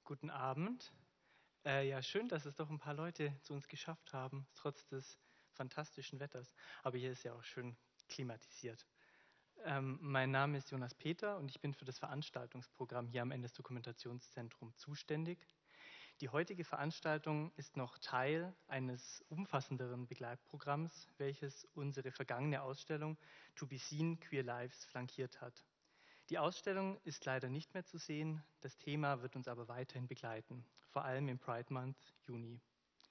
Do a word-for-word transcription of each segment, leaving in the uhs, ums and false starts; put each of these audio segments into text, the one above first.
Guten Abend. Äh, ja, schön, dass es doch ein paar Leute zu uns geschafft haben, trotz des fantastischen Wetters. Aber hier ist ja auch schön klimatisiert. Ähm, mein Name ist Jonas Peter und ich bin für das Veranstaltungsprogramm hier am Endes Dokumentationszentrum zuständig. Die heutige Veranstaltung ist noch Teil eines umfassenderen Begleitprogramms, welches unsere vergangene Ausstellung To Be Seen Queer Lives flankiert hat. Die Ausstellung ist leider nicht mehr zu sehen, das Thema wird uns aber weiterhin begleiten, vor allem im Pride Month Juni.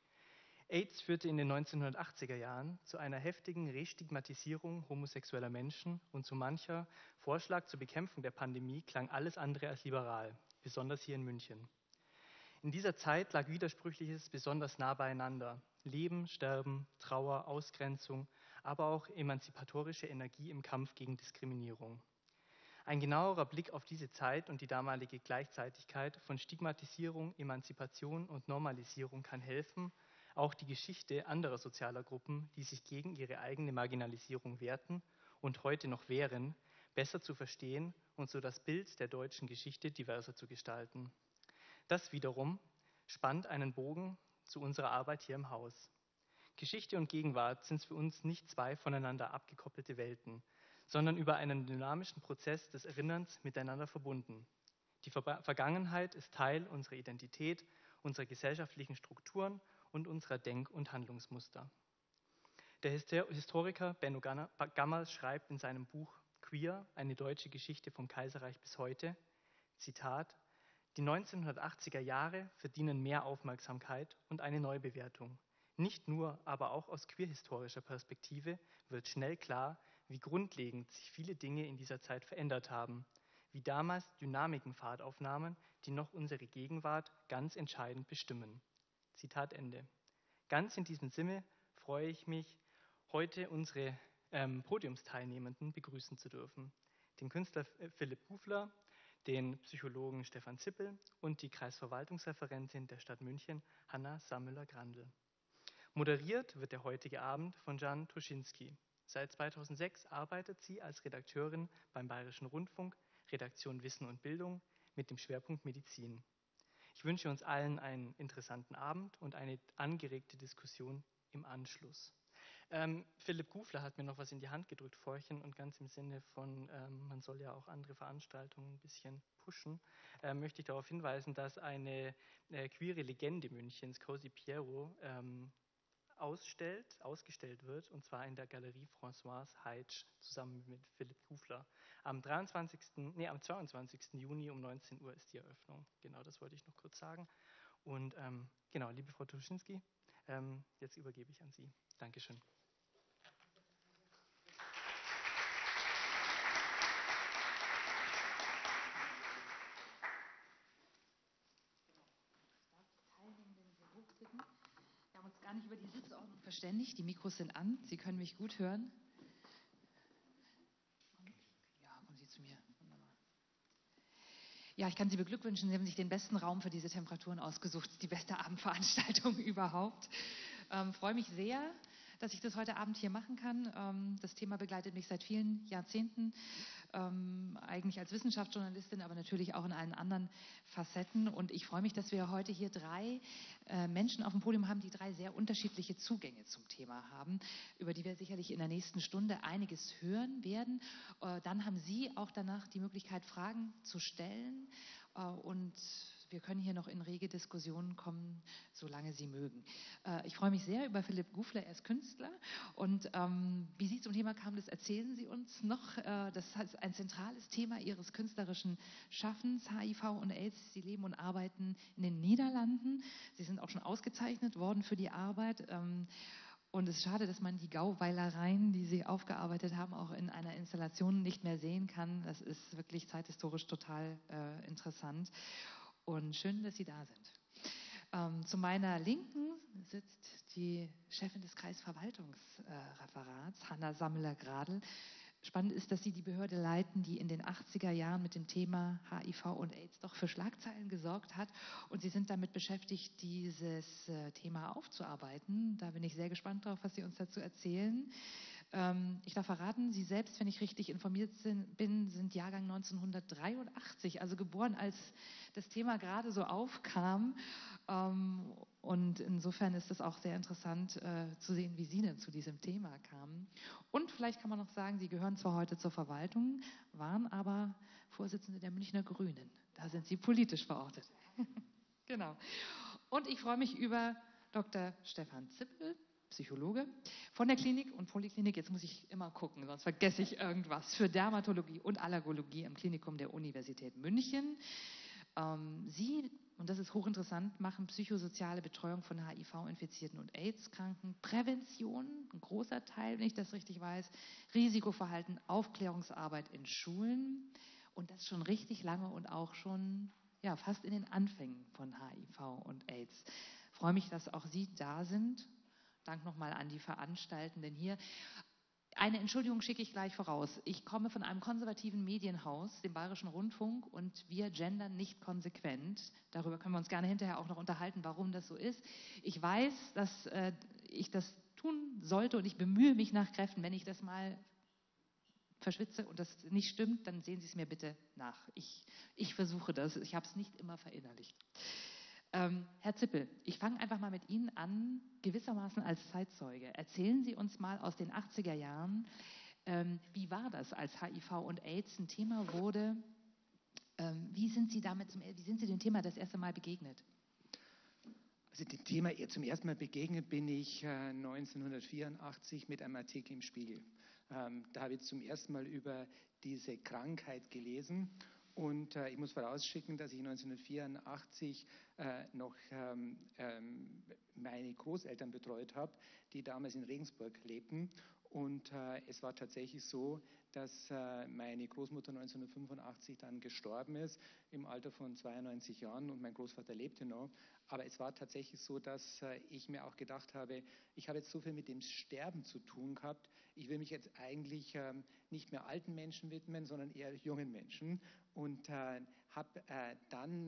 AIDS führte in den neunzehnhundertachtziger Jahren zu einer heftigen Restigmatisierung homosexueller Menschen und so mancher Vorschlag zur Bekämpfung der Pandemie klang alles andere als liberal, besonders hier in München. In dieser Zeit lag Widersprüchliches besonders nah beieinander. Leben, Sterben, Trauer, Ausgrenzung, aber auch emanzipatorische Energie im Kampf gegen Diskriminierung. Ein genauerer Blick auf diese Zeit und die damalige Gleichzeitigkeit von Stigmatisierung, Emanzipation und Normalisierung kann helfen, auch die Geschichte anderer sozialer Gruppen, die sich gegen ihre eigene Marginalisierung wehrten und heute noch wehren, besser zu verstehen und so das Bild der deutschen Geschichte diverser zu gestalten. Das wiederum spannt einen Bogen zu unserer Arbeit hier im Haus. Geschichte und Gegenwart sind für uns nicht zwei voneinander abgekoppelte Welten, sondern über einen dynamischen Prozess des Erinnerns miteinander verbunden. Die Ver- Vergangenheit ist Teil unserer Identität, unserer gesellschaftlichen Strukturen und unserer Denk- und Handlungsmuster. Der Hister- Historiker Benno Ganna- Gammers schreibt in seinem Buch Queer, eine deutsche Geschichte vom Kaiserreich bis heute, Zitat, die neunzehnhundertachtziger Jahre verdienen mehr Aufmerksamkeit und eine Neubewertung. Nicht nur, aber auch aus queerhistorischer Perspektive wird schnell klar, wie grundlegend sich viele Dinge in dieser Zeit verändert haben, wie damals Dynamiken Fahrt aufnahmen, die noch unsere Gegenwart ganz entscheidend bestimmen. Zitat Ende. Ganz in diesem Sinne freue ich mich, heute unsere ähm, Podiumsteilnehmenden begrüßen zu dürfen. Den Künstler Philipp Gufler, den Psychologen Stefan Zippel und die Kreisverwaltungsreferentin der Stadt München, Hanna Sammüller-Grandl. Moderiert wird der heutige Abend von Jan Tuschinski. Seit zweitausendsechs arbeitet sie als Redakteurin beim Bayerischen Rundfunk, Redaktion Wissen und Bildung mit dem Schwerpunkt Medizin. Ich wünsche uns allen einen interessanten Abend und eine angeregte Diskussion im Anschluss. Ähm, Philipp Gufler hat mir noch was in die Hand gedrückt vorhin und ganz im Sinne von, ähm, man soll ja auch andere Veranstaltungen ein bisschen pushen, äh, möchte ich darauf hinweisen, dass eine äh, queere Legende Münchens, Cosi Piero, ähm, ausstellt, ausgestellt wird, und zwar in der Galerie Françoise Heitsch zusammen mit Philipp Gufler. Am dreiundzwanzigsten, nee, am zweiundzwanzigsten Juni um neunzehn Uhr ist die Eröffnung. Genau, das wollte ich noch kurz sagen. Und ähm, genau, liebe Frau Tuschinski, ähm, jetzt übergebe ich an Sie. Dankeschön. Wir haben uns gar nicht über die Sitzordnung verständigt. Die Mikros sind an. Sie können mich gut hören. Ja, kommen Sie zu mir. Wunderbar. Ja, ich kann Sie beglückwünschen. Sie haben sich den besten Raum für diese Temperaturen ausgesucht. Die beste Abendveranstaltung überhaupt. Ähm, freue mich sehr, dass ich das heute Abend hier machen kann. Ähm, das Thema begleitet mich seit vielen Jahrzehnten, ähm, eigentlich als Wissenschaftsjournalistin, aber natürlich auch in allen anderen Facetten. Und ich freue mich, dass wir heute hier drei äh, Menschen auf dem Podium haben, die drei sehr unterschiedliche Zugänge zum Thema haben, über die wir sicherlich in der nächsten Stunde einiges hören werden. Äh, dann haben Sie auch danach die Möglichkeit, Fragen zu stellen. Äh, und wir können hier noch in rege Diskussionen kommen, solange Sie mögen. Äh, ich freue mich sehr über Philipp Gufler, er ist Künstler. Und ähm, wie Sie zum Thema kamen, das erzählen Sie uns noch. Äh, das ist ein zentrales Thema Ihres künstlerischen Schaffens, H I V und AIDS. Sie leben und arbeiten in den Niederlanden. Sie sind auch schon ausgezeichnet worden für die Arbeit. Ähm, Und es ist schade, dass man die Gauweilereien, die Sie aufgearbeitet haben, auch in einer Installation nicht mehr sehen kann. Das ist wirklich zeithistorisch total äh, interessant. Und schön, dass Sie da sind. Ähm, zu meiner Linken sitzt die Chefin des Kreisverwaltungsreferats, äh, Hanna Sammüller-Grandl. Spannend ist, dass Sie die Behörde leiten, die in den achtziger Jahren mit dem Thema H I V und AIDS doch für Schlagzeilen gesorgt hat. Und Sie sind damit beschäftigt, dieses äh, Thema aufzuarbeiten. Da bin ich sehr gespannt drauf, was Sie uns dazu erzählen. Ähm, ich darf verraten, Sie selbst, wenn ich richtig informiert sind, bin, sind Jahrgang neunzehnhundertdreiundachtzig, also geboren, als das Thema gerade so aufkam. Ähm, und insofern ist es auch sehr interessant äh, zu sehen, wie Sie denn zu diesem Thema kamen. Und vielleicht kann man noch sagen, Sie gehören zwar heute zur Verwaltung, waren aber Vorsitzende der Münchner Grünen. Da sind Sie politisch verortet. Genau. Und ich freue mich über Doktor Stefan Zippel, Psychologe von der Klinik und Poliklinik, jetzt muss ich immer gucken, sonst vergesse ich irgendwas, für Dermatologie und Allergologie im Klinikum der Universität München. Ähm, Sie, und das ist hochinteressant, machen psychosoziale Betreuung von H I V-Infizierten und AIDS-Kranken, Prävention, ein großer Teil, wenn ich das richtig weiß, Risikoverhalten, Aufklärungsarbeit in Schulen und das schon richtig lange und auch schon ja, fast in den Anfängen von H I V und AIDS. Ich freue mich, dass auch Sie da sind. Dank nochmal an die Veranstaltenden hier. Eine Entschuldigung schicke ich gleich voraus. Ich komme von einem konservativen Medienhaus, dem Bayerischen Rundfunk, und wir gendern nicht konsequent. Darüber können wir uns gerne hinterher auch noch unterhalten, warum das so ist. Ich weiß, dass äh, ich das tun sollte und ich bemühe mich nach Kräften. Wenn ich das mal verschwitze und das nicht stimmt, dann sehen Sie es mir bitte nach. Ich, ich versuche das. Ich habe es nicht immer verinnerlicht. Ähm, Herr Zippel, ich fange einfach mal mit Ihnen an, gewissermaßen als Zeitzeuge. Erzählen Sie uns mal aus den achtziger Jahren, ähm, wie war das, als H I V und AIDS ein Thema wurde? Ähm, wie sind Sie damit zum, wie sind Sie dem Thema das erste Mal begegnet? Also dem Thema zum ersten Mal begegnet bin ich äh, neunzehnhundertvierundachtzig mit einem Artikel im Spiegel. Ähm, da habe ich zum ersten Mal über diese Krankheit gelesen. Und äh, ich muss vorausschicken, dass ich neunzehnhundertvierundachtzig äh, noch ähm, ähm, meine Großeltern betreut habe, die damals in Regensburg lebten. Und äh, es war tatsächlich so, dass äh, meine Großmutter neunzehnhundertfünfundachtzig dann gestorben ist, im Alter von zweiundneunzig Jahren, und mein Großvater lebte noch. Aber es war tatsächlich so, dass äh, ich mir auch gedacht habe, ich habe jetzt so viel mit dem Sterben zu tun gehabt, ich will mich jetzt eigentlich ähm, nicht mehr alten Menschen widmen, sondern eher jungen Menschen. Und äh, habe äh, dann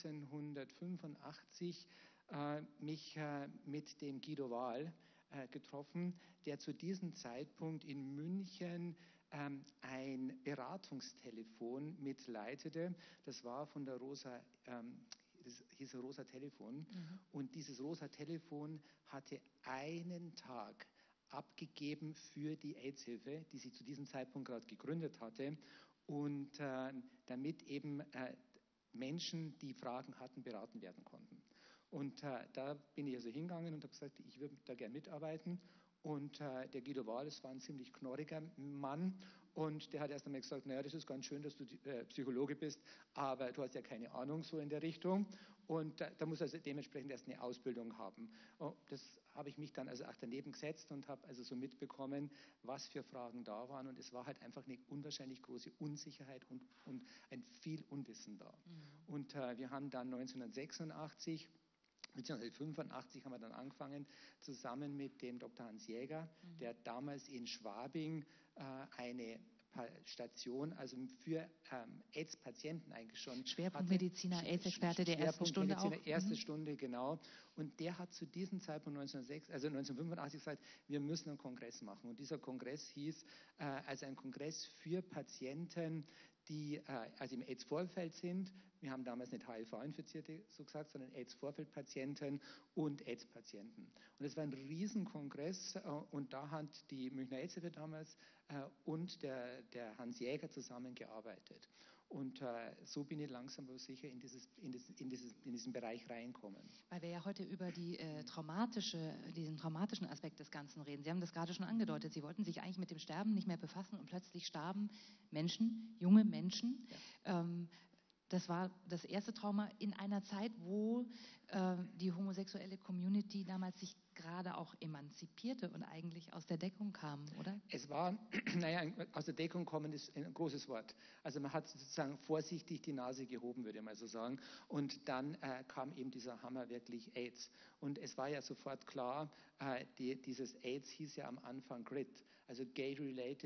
neunzehnhundertfünfundachtzig äh, mich äh, mit dem Guido Wahl äh, getroffen, der zu diesem Zeitpunkt in München ähm, ein Beratungstelefon mitleitete. Das war von der Rosa, ähm, das hieß Rosa Telefon. Mhm. Und dieses Rosa Telefon hatte einen Tag abgegeben für die AIDS-Hilfe, die sie zu diesem Zeitpunkt gerade gegründet hatte. Und äh, damit eben äh, Menschen, die Fragen hatten, beraten werden konnten. Und äh, da bin ich also hingegangen und habe gesagt, ich würde da gerne mitarbeiten. Und äh, der Guido Wahl, das war ein ziemlich knorriger Mann, und der hat erst einmal gesagt, naja, das ist ganz schön, dass du äh, Psychologe bist, aber du hast ja keine Ahnung so in der Richtung, und äh, da muss also dementsprechend erst eine Ausbildung haben. Und das habe ich mich dann also auch daneben gesetzt und habe also so mitbekommen, was für Fragen da waren, und es war halt einfach eine unwahrscheinlich große Unsicherheit und, und ein viel Unwissen da. Mhm. Und äh, wir haben dann neunzehnhundertsechsundachtzig beziehungsweise fünfundachtzig haben wir dann angefangen, zusammen mit dem Doktor Hans Jäger, mhm. der damals in Schwabing äh, eine Station, also für ähm, AIDS-Patienten eigentlich schon. Schwerpunktmediziner, AIDS-Experte der ersten Stunde auch. Erste mhm. Stunde, genau. Und der hat zu diesem Zeitpunkt neunzehnhundertsechs, also neunzehnhundertfünfundachtzig gesagt, wir müssen einen Kongress machen. Und dieser Kongress hieß, äh, also ein Kongress für Patienten, die äh, also im AIDS-Vorfeld sind. Wir haben damals nicht H I V-Infizierte so gesagt, sondern AIDS-Vorfeldpatienten und AIDS-Patienten. Und es war ein Riesenkongress, äh, und da hat die Münchner AIDS-Hilfe damals äh, und der, der Hans Jäger zusammengearbeitet. Und äh, so bin ich langsam aber sicher in, dieses, in, das, in, dieses, in diesen Bereich reinkommen. Weil wir ja heute über die, äh, traumatische, diesen traumatischen Aspekt des Ganzen reden. Sie haben das gerade schon angedeutet. Sie wollten sich eigentlich mit dem Sterben nicht mehr befassen, und plötzlich starben Menschen, junge Menschen. Ja. Ähm, Das war das erste Trauma in einer Zeit, wo äh, die homosexuelle Community damals sich gerade auch emanzipierte und eigentlich aus der Deckung kam, oder? Es war, naja, aus der Deckung kommen ist ein großes Wort. Also man hat sozusagen vorsichtig die Nase gehoben, würde ich mal so sagen. Und dann äh, kam eben dieser Hammer wirklich AIDS. Und es war ja sofort klar, äh, die, dieses AIDS hieß ja am Anfang G R I T, also Gay-Related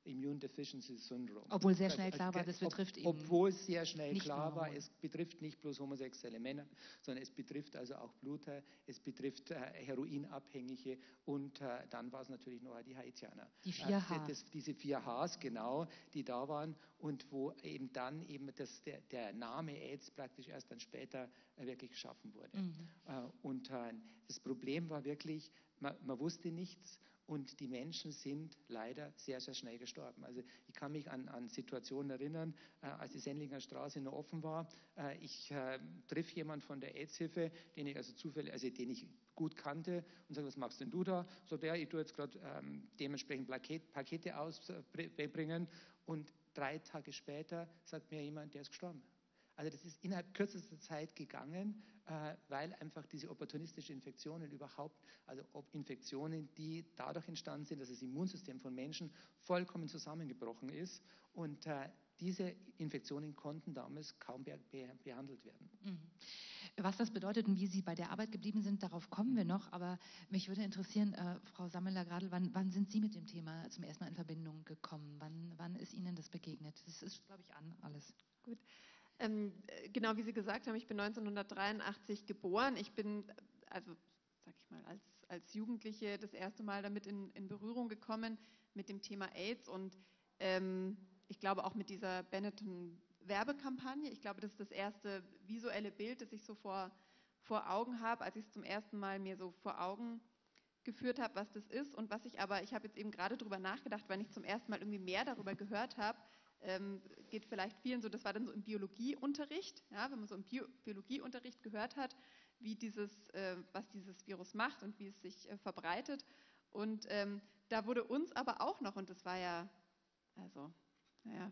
Immune Deficiency Syndrome. Obwohl sehr schnell klar war, das betrifft eben Obwohl sehr schnell nicht klar nur war, Hormone. es betrifft nicht bloß homosexuelle Männer, sondern es betrifft also auch Bluter, es betrifft äh, Heroinabhängige und äh, dann war es natürlich noch die Haitianer. Die vier Äh, H. das, diese vier Hs, genau, die da waren und wo eben dann eben das, der, der Name AIDS praktisch erst dann später äh, wirklich geschaffen wurde. Mhm. Äh, und äh, das Problem war wirklich, man, man wusste nichts. Und die Menschen sind leider sehr, sehr schnell gestorben. Also ich kann mich an, an Situationen erinnern, äh, als die Sendlinger Straße noch offen war. Äh, ich äh, triff jemanden von der AIDS-Hilfe, den ich also zufällig, also den ich gut kannte und sage, was machst denn du da? So, der, ich tue jetzt gerade ähm, dementsprechend Paket, Pakete ausbringen und drei Tage später sagt mir jemand, der ist gestorben. Also das ist innerhalb kürzester Zeit gegangen, äh, weil einfach diese opportunistischen Infektionen überhaupt, also ob Infektionen, die dadurch entstanden sind, dass das Immunsystem von Menschen vollkommen zusammengebrochen ist und äh, diese Infektionen konnten damals kaum be be behandelt werden. Mhm. Was das bedeutet und wie Sie bei der Arbeit geblieben sind, darauf kommen wir noch. Aber mich würde interessieren, äh, Frau Sammeler-Gradl, wann, wann sind Sie mit dem Thema zum ersten Mal in Verbindung gekommen? Wann, wann ist Ihnen das begegnet? Das ist, glaube ich, an alles. Gut. Ähm, genau wie Sie gesagt haben, ich bin neunzehnhundertdreiundachtzig geboren. Ich bin, also sag ich mal, als, als Jugendliche das erste Mal damit in, in Berührung gekommen mit dem Thema AIDS und ähm, ich glaube auch mit dieser Benetton-Werbekampagne. Ich glaube, das ist das erste visuelle Bild, das ich so vor, vor Augen habe, als ich es zum ersten Mal mir so vor Augen geführt habe, was das ist und was ich aber, ich habe jetzt eben gerade darüber nachgedacht, weil ich zum ersten Mal irgendwie mehr darüber gehört habe, ähm, geht vielleicht vielen so, das war dann so im Biologieunterricht, ja, wenn man so im Bio Biologieunterricht gehört hat, wie dieses, äh, was dieses Virus macht und wie es sich äh, verbreitet. Und ähm, da wurde uns aber auch noch, und das war ja, also, naja,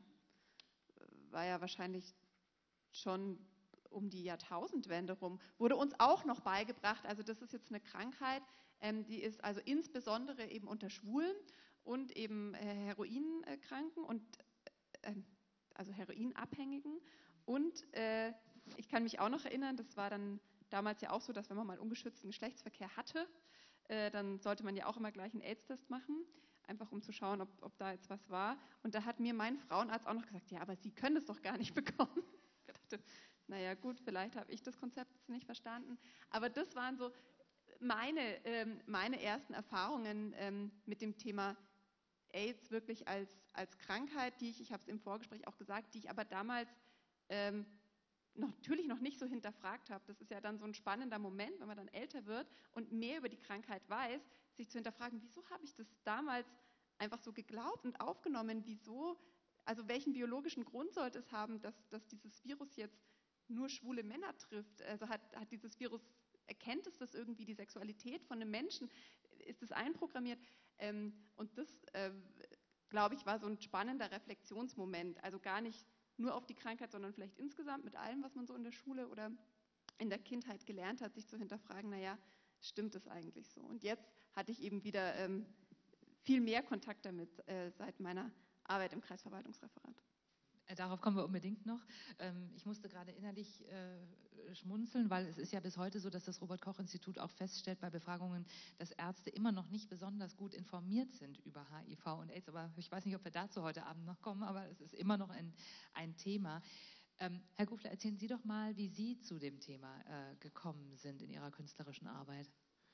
war ja wahrscheinlich schon um die Jahrtausendwende rum, wurde uns auch noch beigebracht, also das ist jetzt eine Krankheit, ähm, die ist also insbesondere eben unter Schwulen und eben äh, Heroinkranken und äh, also Heroinabhängigen. Und äh, ich kann mich auch noch erinnern, das war dann damals ja auch so, dass wenn man mal ungeschützten Geschlechtsverkehr hatte, äh, dann sollte man ja auch immer gleich einen AIDS-Test machen, einfach um zu schauen, ob, ob da jetzt was war. Und da hat mir mein Frauenarzt auch noch gesagt, ja, aber Sie können es doch gar nicht bekommen. Ich dachte, naja gut, vielleicht habe ich das Konzept jetzt nicht verstanden. Aber das waren so meine, ähm, meine ersten Erfahrungen ähm, mit dem Thema AIDS wirklich als, als Krankheit, die ich, ich habe es im Vorgespräch auch gesagt, die ich aber damals ähm, noch, natürlich noch nicht so hinterfragt habe. Das ist ja dann so ein spannender Moment, wenn man dann älter wird und mehr über die Krankheit weiß, sich zu hinterfragen, wieso habe ich das damals einfach so geglaubt und aufgenommen, wieso, also welchen biologischen Grund sollte es haben, dass, dass dieses Virus jetzt nur schwule Männer trifft? Also hat, hat dieses Virus, erkennt es das irgendwie, die Sexualität von einem Menschen? Ist es einprogrammiert? Ähm, und das, äh, glaube ich, war so ein spannender Reflexionsmoment. Also gar nicht nur auf die Krankheit, sondern vielleicht insgesamt mit allem, was man so in der Schule oder in der Kindheit gelernt hat, sich zu hinterfragen, naja, stimmt das eigentlich so? Und jetzt hatte ich eben wieder ähm, viel mehr Kontakt damit äh, seit meiner Arbeit im Kreisverwaltungsreferat. Darauf kommen wir unbedingt noch. Ich musste gerade innerlich schmunzeln, weil es ist ja bis heute so, dass das Robert-Koch-Institut auch feststellt bei Befragungen, dass Ärzte immer noch nicht besonders gut informiert sind über H I V und AIDS. Aber ich weiß nicht, ob wir dazu heute Abend noch kommen, aber es ist immer noch ein, ein Thema. Herr Gufler, erzählen Sie doch mal, wie Sie zu dem Thema gekommen sind in Ihrer künstlerischen Arbeit.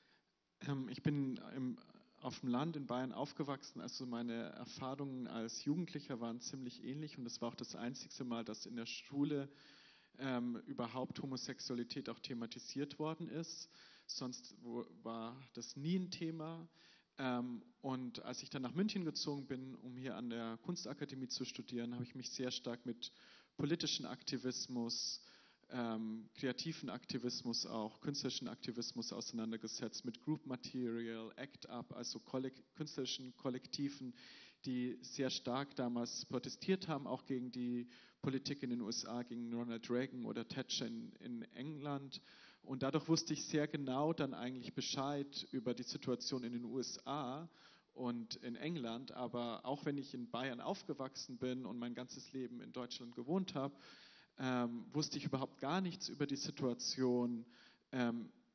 Ich bin im auf dem Land in Bayern aufgewachsen, also meine Erfahrungen als Jugendlicher waren ziemlich ähnlich und es war auch das einzige Mal, dass in der Schule ähm, überhaupt Homosexualität auch thematisiert worden ist. Sonst wo, war das nie ein Thema. Ähm, und als ich dann nach München gezogen bin, um hier an der Kunstakademie zu studieren, habe ich mich sehr stark mit politischen Aktivismus, Ähm, kreativen Aktivismus auch, künstlerischen Aktivismus auseinandergesetzt, mit Group Material, Act Up, also kollek- künstlerischen Kollektiven, die sehr stark damals protestiert haben, auch gegen die Politik in den U S A, gegen Ronald Reagan oder Thatcher in, in England. Und dadurch wusste ich sehr genau dann eigentlich Bescheid über die Situation in den U S A und in England. Aber auch wenn ich in Bayern aufgewachsen bin und mein ganzes Leben in Deutschland gewohnt habe, Ähm, wusste ich überhaupt gar nichts über die Situation ähm,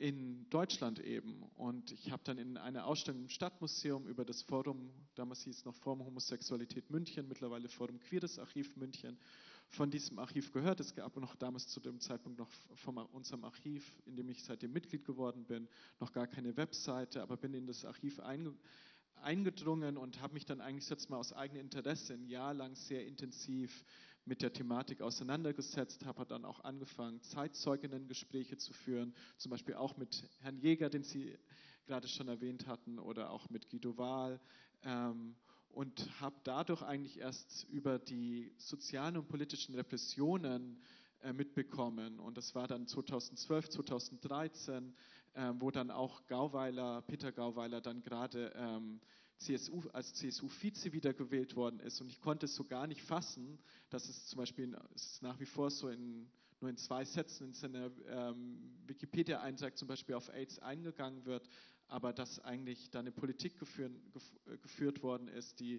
in Deutschland eben. Und ich habe dann in einer Ausstellung im Stadtmuseum über das Forum, damals hieß es noch Forum Homosexualität München, mittlerweile Forum Queeres Archiv München, von diesem Archiv gehört. Es gab noch damals zu dem Zeitpunkt noch von unserem Archiv, in dem ich seitdem Mitglied geworden bin, noch gar keine Webseite, aber bin in das Archiv einge eingedrungen und habe mich dann eigentlich jetzt mal aus eigenem Interesse ein Jahr lang sehr intensiv mit der Thematik auseinandergesetzt, habe dann auch angefangen, Zeitzeuginnen-Gespräche zu führen, zum Beispiel auch mit Herrn Jäger, den Sie gerade schon erwähnt hatten, oder auch mit Guido Wahl, ähm, und habe dadurch eigentlich erst über die sozialen und politischen Repressionen äh, mitbekommen. Und das war dann zweitausendzwölf, zweitausenddreizehn, äh, wo dann auch Gauweiler, Peter Gauweiler dann gerade ähm, C S U, als C S U-Vize wiedergewählt worden ist. Und ich konnte es so gar nicht fassen, dass es zum Beispiel, es ist nach wie vor so in, nur in zwei Sätzen in seiner ähm, Wikipedia-Eintrag zum Beispiel auf AIDS eingegangen wird, aber dass eigentlich da eine Politik geführt, geführt worden ist, die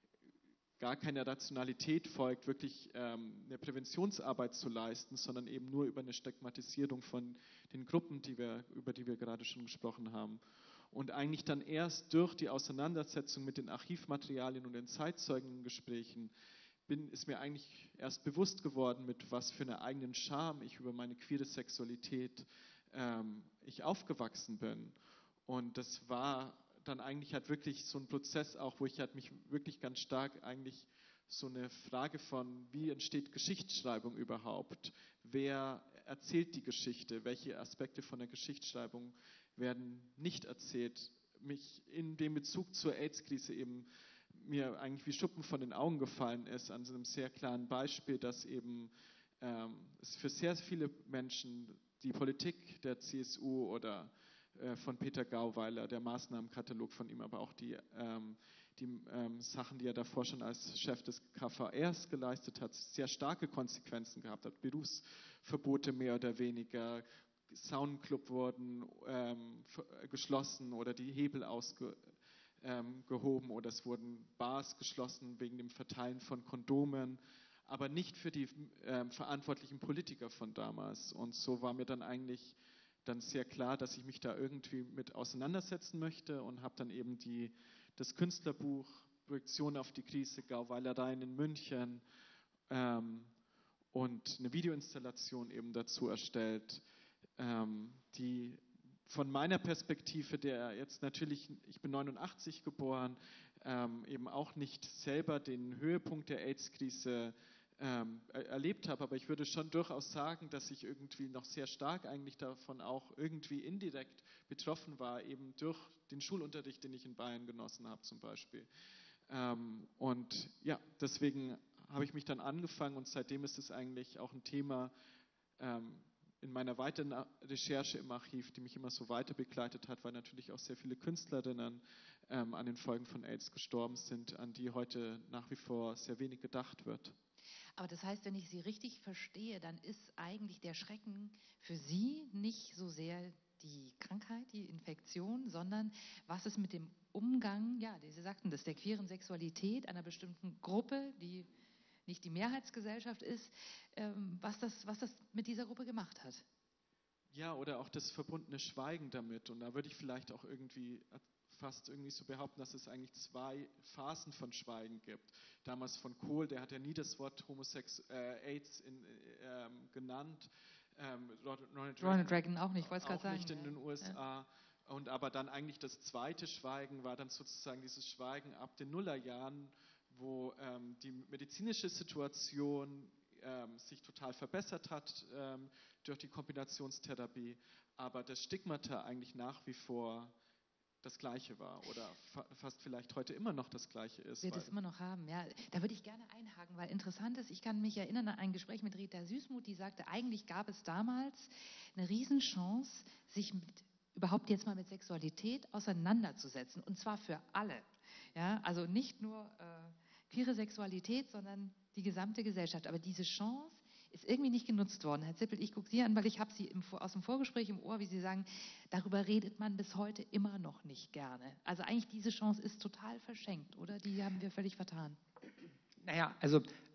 gar keiner Rationalität folgt, wirklich ähm, eine Präventionsarbeit zu leisten, sondern eben nur über eine Stigmatisierung von den Gruppen, die wir, über die wir gerade schon gesprochen haben. Und eigentlich dann erst durch die Auseinandersetzung mit den Archivmaterialien und den Zeitzeugengesprächen bin, ist mir eigentlich erst bewusst geworden, mit was für einer eigenen Scham ich über meine queere Sexualität ähm, ich aufgewachsen bin. Und das war dann eigentlich halt wirklich so ein Prozess auch, wo ich halt mich wirklich ganz stark eigentlich so eine Frage von, wie entsteht Geschichtsschreibung überhaupt? Wer erzählt die Geschichte? Welche Aspekte von der Geschichtsschreibung werden nicht erzählt? Mich in dem Bezug zur AIDS-Krise eben mir eigentlich wie Schuppen von den Augen gefallen ist, an so einem sehr klaren Beispiel, dass eben ähm, es für sehr viele Menschen die Politik der C S U oder äh, von Peter Gauweiler, der Maßnahmenkatalog von ihm, aber auch die, ähm, die ähm, Sachen, die er davor schon als Chef des K V Rs geleistet hat, sehr starke Konsequenzen gehabt hat. Berufsverbote mehr oder weniger, Saunenclub wurden ähm, geschlossen oder die Hebel ausgehoben ähm, oder es wurden Bars geschlossen wegen dem Verteilen von Kondomen, aber nicht für die ähm, verantwortlichen Politiker von damals. Und so war mir dann eigentlich dann sehr klar, dass ich mich da irgendwie mit auseinandersetzen möchte und habe dann eben die, das Künstlerbuch Projektion auf die Krise, Gauweilereien in München ähm, und eine Videoinstallation eben dazu erstellt, ähm, die von meiner Perspektive, der jetzt natürlich, ich bin neunundachtzig geboren, ähm, eben auch nicht selber den Höhepunkt der AIDS-Krise ähm, erlebt habe, aber ich würde schon durchaus sagen, dass ich irgendwie noch sehr stark eigentlich davon auch irgendwie indirekt betroffen war, eben durch den Schulunterricht, den ich in Bayern genossen habe zum Beispiel. Ähm, und ja, deswegen habe ich mich dann angefangen und seitdem ist es eigentlich auch ein Thema, ähm, in meiner weiteren Recherche im Archiv, die mich immer so weiter begleitet hat, weil natürlich auch sehr viele Künstlerinnen ähm, an den Folgen von AIDS gestorben sind, an die heute nach wie vor sehr wenig gedacht wird. Aber das heißt, wenn ich Sie richtig verstehe, dann ist eigentlich der Schrecken für Sie nicht so sehr die Krankheit, die Infektion, sondern was ist mit dem Umgang, ja, Sie sagten das, der queeren Sexualität einer bestimmten Gruppe, die nicht die Mehrheitsgesellschaft ist, ähm, was, das, was das mit dieser Gruppe gemacht hat. Ja, oder auch das verbundene Schweigen damit. Und da würde ich vielleicht auch irgendwie fast irgendwie so behaupten, dass es eigentlich zwei Phasen von Schweigen gibt. Damals von Kohl, der hat ja nie das Wort Homosex, äh, AIDS in, äh, ähm, genannt. Ähm, Ronald, Ronald, Ronald Reagan auch nicht, wollte ich gerade sagen. Auch nicht in den U S A. Ja. Und aber dann eigentlich das zweite Schweigen war dann sozusagen dieses Schweigen ab den Nullerjahren, wo ähm, die medizinische Situation ähm, sich total verbessert hat ähm, durch die Kombinationstherapie, aber das Stigmata eigentlich nach wie vor das Gleiche war oder fa fast vielleicht heute immer noch das Gleiche ist. Wir das immer noch haben, ja. Da würde ich gerne einhaken, weil interessant ist, ich kann mich erinnern an ein Gespräch mit Rita Süßmuth, die sagte, eigentlich gab es damals eine Riesenchance, sich mit, überhaupt jetzt mal mit Sexualität auseinanderzusetzen und zwar für alle. Ja, also nicht nur äh, queere Sexualität, sondern die gesamte Gesellschaft. Aber diese Chance ist irgendwie nicht genutzt worden. Herr Zippel, ich gucke Sie an, weil ich habe Sie im, aus dem Vorgespräch im Ohr, wie Sie sagen, darüber redet man bis heute immer noch nicht gerne. Also eigentlich diese Chance ist total verschenkt, oder? Die haben wir völlig vertan. Naja, also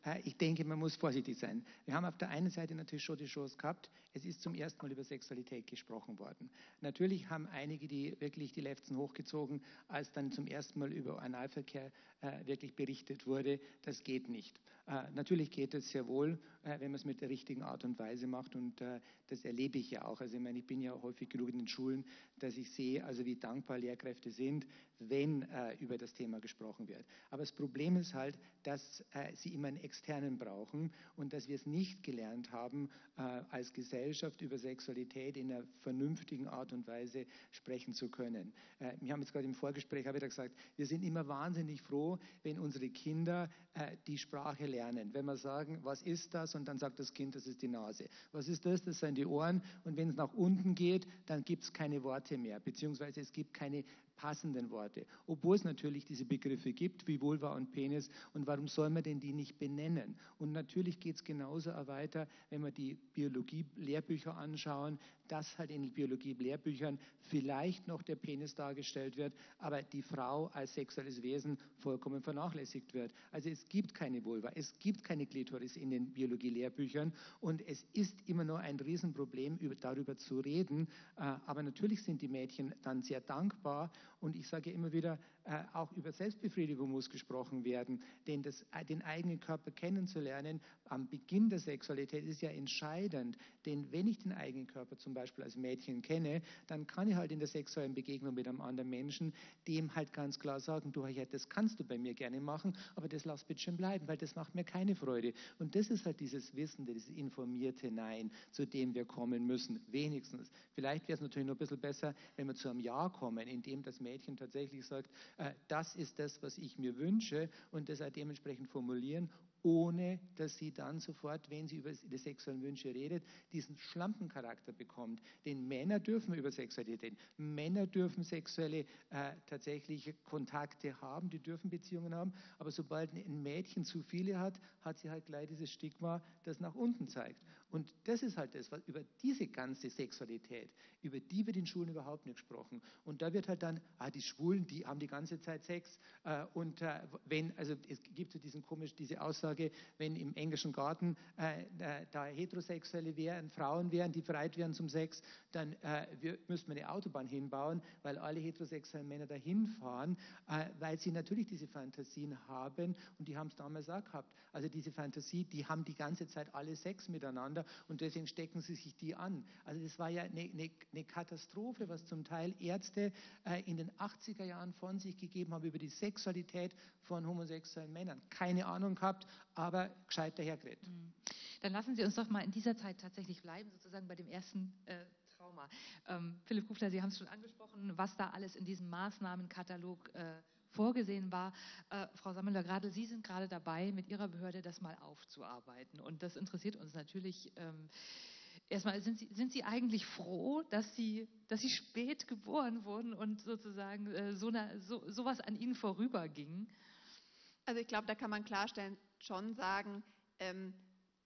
äh, ich denke, man muss vorsichtig sein. Wir haben auf der einen Seite natürlich schon die Chance gehabt, es ist zum ersten Mal über Sexualität gesprochen worden. Natürlich haben einige, die wirklich die Lefzen hochgezogen, als dann zum ersten Mal über Analverkehr äh, wirklich berichtet wurde, das geht nicht. Äh, natürlich geht es sehr wohl, äh, wenn man es mit der richtigen Art und Weise macht, und äh, das erlebe ich ja auch. Also ich meine, ich bin ja häufig genug in den Schulen, dass ich sehe, also wie dankbar Lehrkräfte sind, wenn äh, über das Thema gesprochen wird. Aber das Problem ist halt, dass äh, sie immer einen Externen brauchen und dass wir es nicht gelernt haben, äh, als Gesellschaft über Sexualität in einer vernünftigen Art und Weise sprechen zu können. Äh, wir haben jetzt gerade im Vorgespräch, habe ich da gesagt, wir sind immer wahnsinnig froh, wenn unsere Kinder äh, die Sprache lernen. Wenn wir sagen, was ist das? Und dann sagt das Kind, das ist die Nase. Was ist das? Das sind die Ohren. Und wenn es nach unten geht, dann gibt es keine Worte mehr, beziehungsweise es gibt keine passenden Worte. Obwohl es natürlich diese Begriffe gibt, wie Vulva und Penis. Und warum soll man denn die nicht benennen? Und natürlich geht es genauso auch weiter, wenn wir die Biologie-Lehrbücher anschauen, dass halt in den Biologie-Lehrbüchern vielleicht noch der Penis dargestellt wird, aber die Frau als sexuelles Wesen vollkommen vernachlässigt wird. Also es gibt keine Vulva, es gibt keine Klitoris in den Biologie-Lehrbüchern, und es ist immer noch ein Riesenproblem, über, darüber zu reden. Äh, aber natürlich sind die Mädchen dann sehr dankbar, und ich sage immer wieder, äh, auch über Selbstbefriedigung muss gesprochen werden, denn das, den eigenen Körper kennenzulernen am Beginn der Sexualität ist ja entscheidend, denn wenn ich den eigenen Körper zum Beispiel als Mädchen kenne, dann kann ich halt in der sexuellen Begegnung mit einem anderen Menschen dem halt ganz klar sagen, du, das kannst du bei mir gerne machen, aber das lass bitte schön bleiben, weil das macht mir keine Freude. Und das ist halt dieses Wissen, dieses informierte Nein, zu dem wir kommen müssen, wenigstens. Vielleicht wäre es natürlich noch ein bisschen besser, wenn wir zu einem Ja kommen, in dem das Mädchen tatsächlich sagt, äh, das ist das, was ich mir wünsche, und das auch dementsprechend formulieren, ohne dass sie dann sofort, wenn sie über die sexuellen Wünsche redet, diesen Schlampencharakter bekommt. Denn Männer dürfen über Sexualität reden. Männer dürfen sexuelle äh, tatsächliche Kontakte haben, die dürfen Beziehungen haben, aber sobald ein Mädchen zu viele hat, hat sie halt gleich dieses Stigma, das nach unten zeigt. Und das ist halt das, was über diese ganze Sexualität, über die wird in Schulen überhaupt nicht gesprochen. Und da wird halt dann, ah, die Schwulen, die haben die ganze Zeit Sex. Äh, und äh, wenn, also es gibt so diesen komisch, diese Aussage, wenn im englischen Garten äh, da Heterosexuelle wären, Frauen wären, die bereit wären zum Sex, dann äh, wir, müssten wir eine Autobahn hinbauen, weil alle heterosexuellen Männer dahin fahren, äh, weil sie natürlich diese Fantasien haben, und die haben es damals auch gehabt. Also diese Fantasie, die haben die ganze Zeit alle Sex miteinander, und deswegen stecken sie sich die an. Also das war ja eine, eine, eine Katastrophe, was zum Teil Ärzte äh, in den achtziger Jahren von sich gegeben haben über die Sexualität von homosexuellen Männern. Keine Ahnung gehabt, aber gescheit dahergeredet. Dann lassen Sie uns doch mal in dieser Zeit tatsächlich bleiben, sozusagen bei dem ersten äh, Trauma. Ähm, Philipp Kufler, Sie haben es schon angesprochen, was da alles in diesem Maßnahmenkatalog äh, vorgesehen war. Äh, Frau Sammler-Gradl, Sie sind gerade dabei, mit Ihrer Behörde das mal aufzuarbeiten. Und das interessiert uns natürlich. Ähm, erstmal, sind Sie, sind Sie eigentlich froh, dass Sie, dass Sie spät geboren wurden und sozusagen äh, so eine, so, sowas an Ihnen vorüberging? Also ich glaube, da kann man klarstellen, schon sagen, ähm,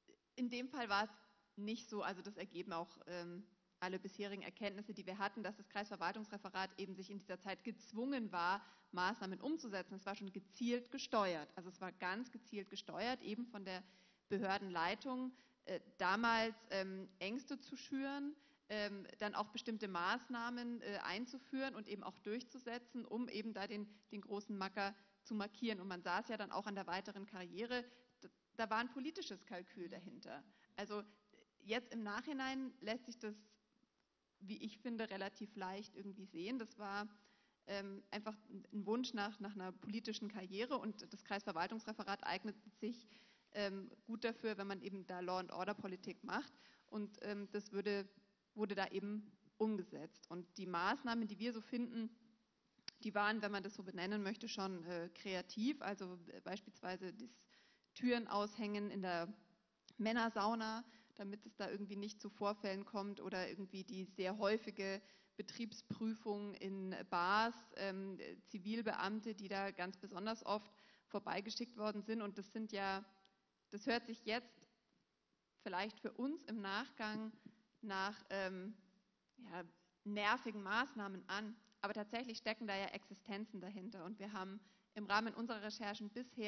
in dem Fall war es nicht so, also das ergeben auch ähm, alle bisherigen Erkenntnisse, die wir hatten, dass das Kreisverwaltungsreferat eben sich in dieser Zeit gezwungen war, Maßnahmen umzusetzen. Es war schon gezielt gesteuert. Also es war ganz gezielt gesteuert, eben von der Behördenleitung, äh, damals ähm, Ängste zu schüren, ähm, dann auch bestimmte Maßnahmen äh, einzuführen und eben auch durchzusetzen, um eben da den, den großen Macker zu markieren. Und man sah es ja dann auch an der weiteren Karriere, da war ein politisches Kalkül dahinter. Also jetzt im Nachhinein lässt sich das, wie ich finde, relativ leicht irgendwie sehen. Das war ähm, einfach ein Wunsch nach, nach einer politischen Karriere, und das Kreisverwaltungsreferat eignet sich ähm, gut dafür, wenn man eben da Law-and-Order-Politik macht, und ähm, das würde, wurde da eben umgesetzt. Und die Maßnahmen, die wir so finden, die waren, wenn man das so benennen möchte, schon äh, kreativ, also äh, beispielsweise das Türen aushängen in der Männersauna, damit es da irgendwie nicht zu Vorfällen kommt, oder irgendwie die sehr häufige Betriebsprüfung in Bars, ähm, Zivilbeamte, die da ganz besonders oft vorbeigeschickt worden sind. Und das sind ja, das hört sich jetzt vielleicht für uns im Nachgang nach ähm, ja, nervigen Maßnahmen an, aber tatsächlich stecken da ja Existenzen dahinter. Und wir haben im Rahmen unserer Recherchen bisher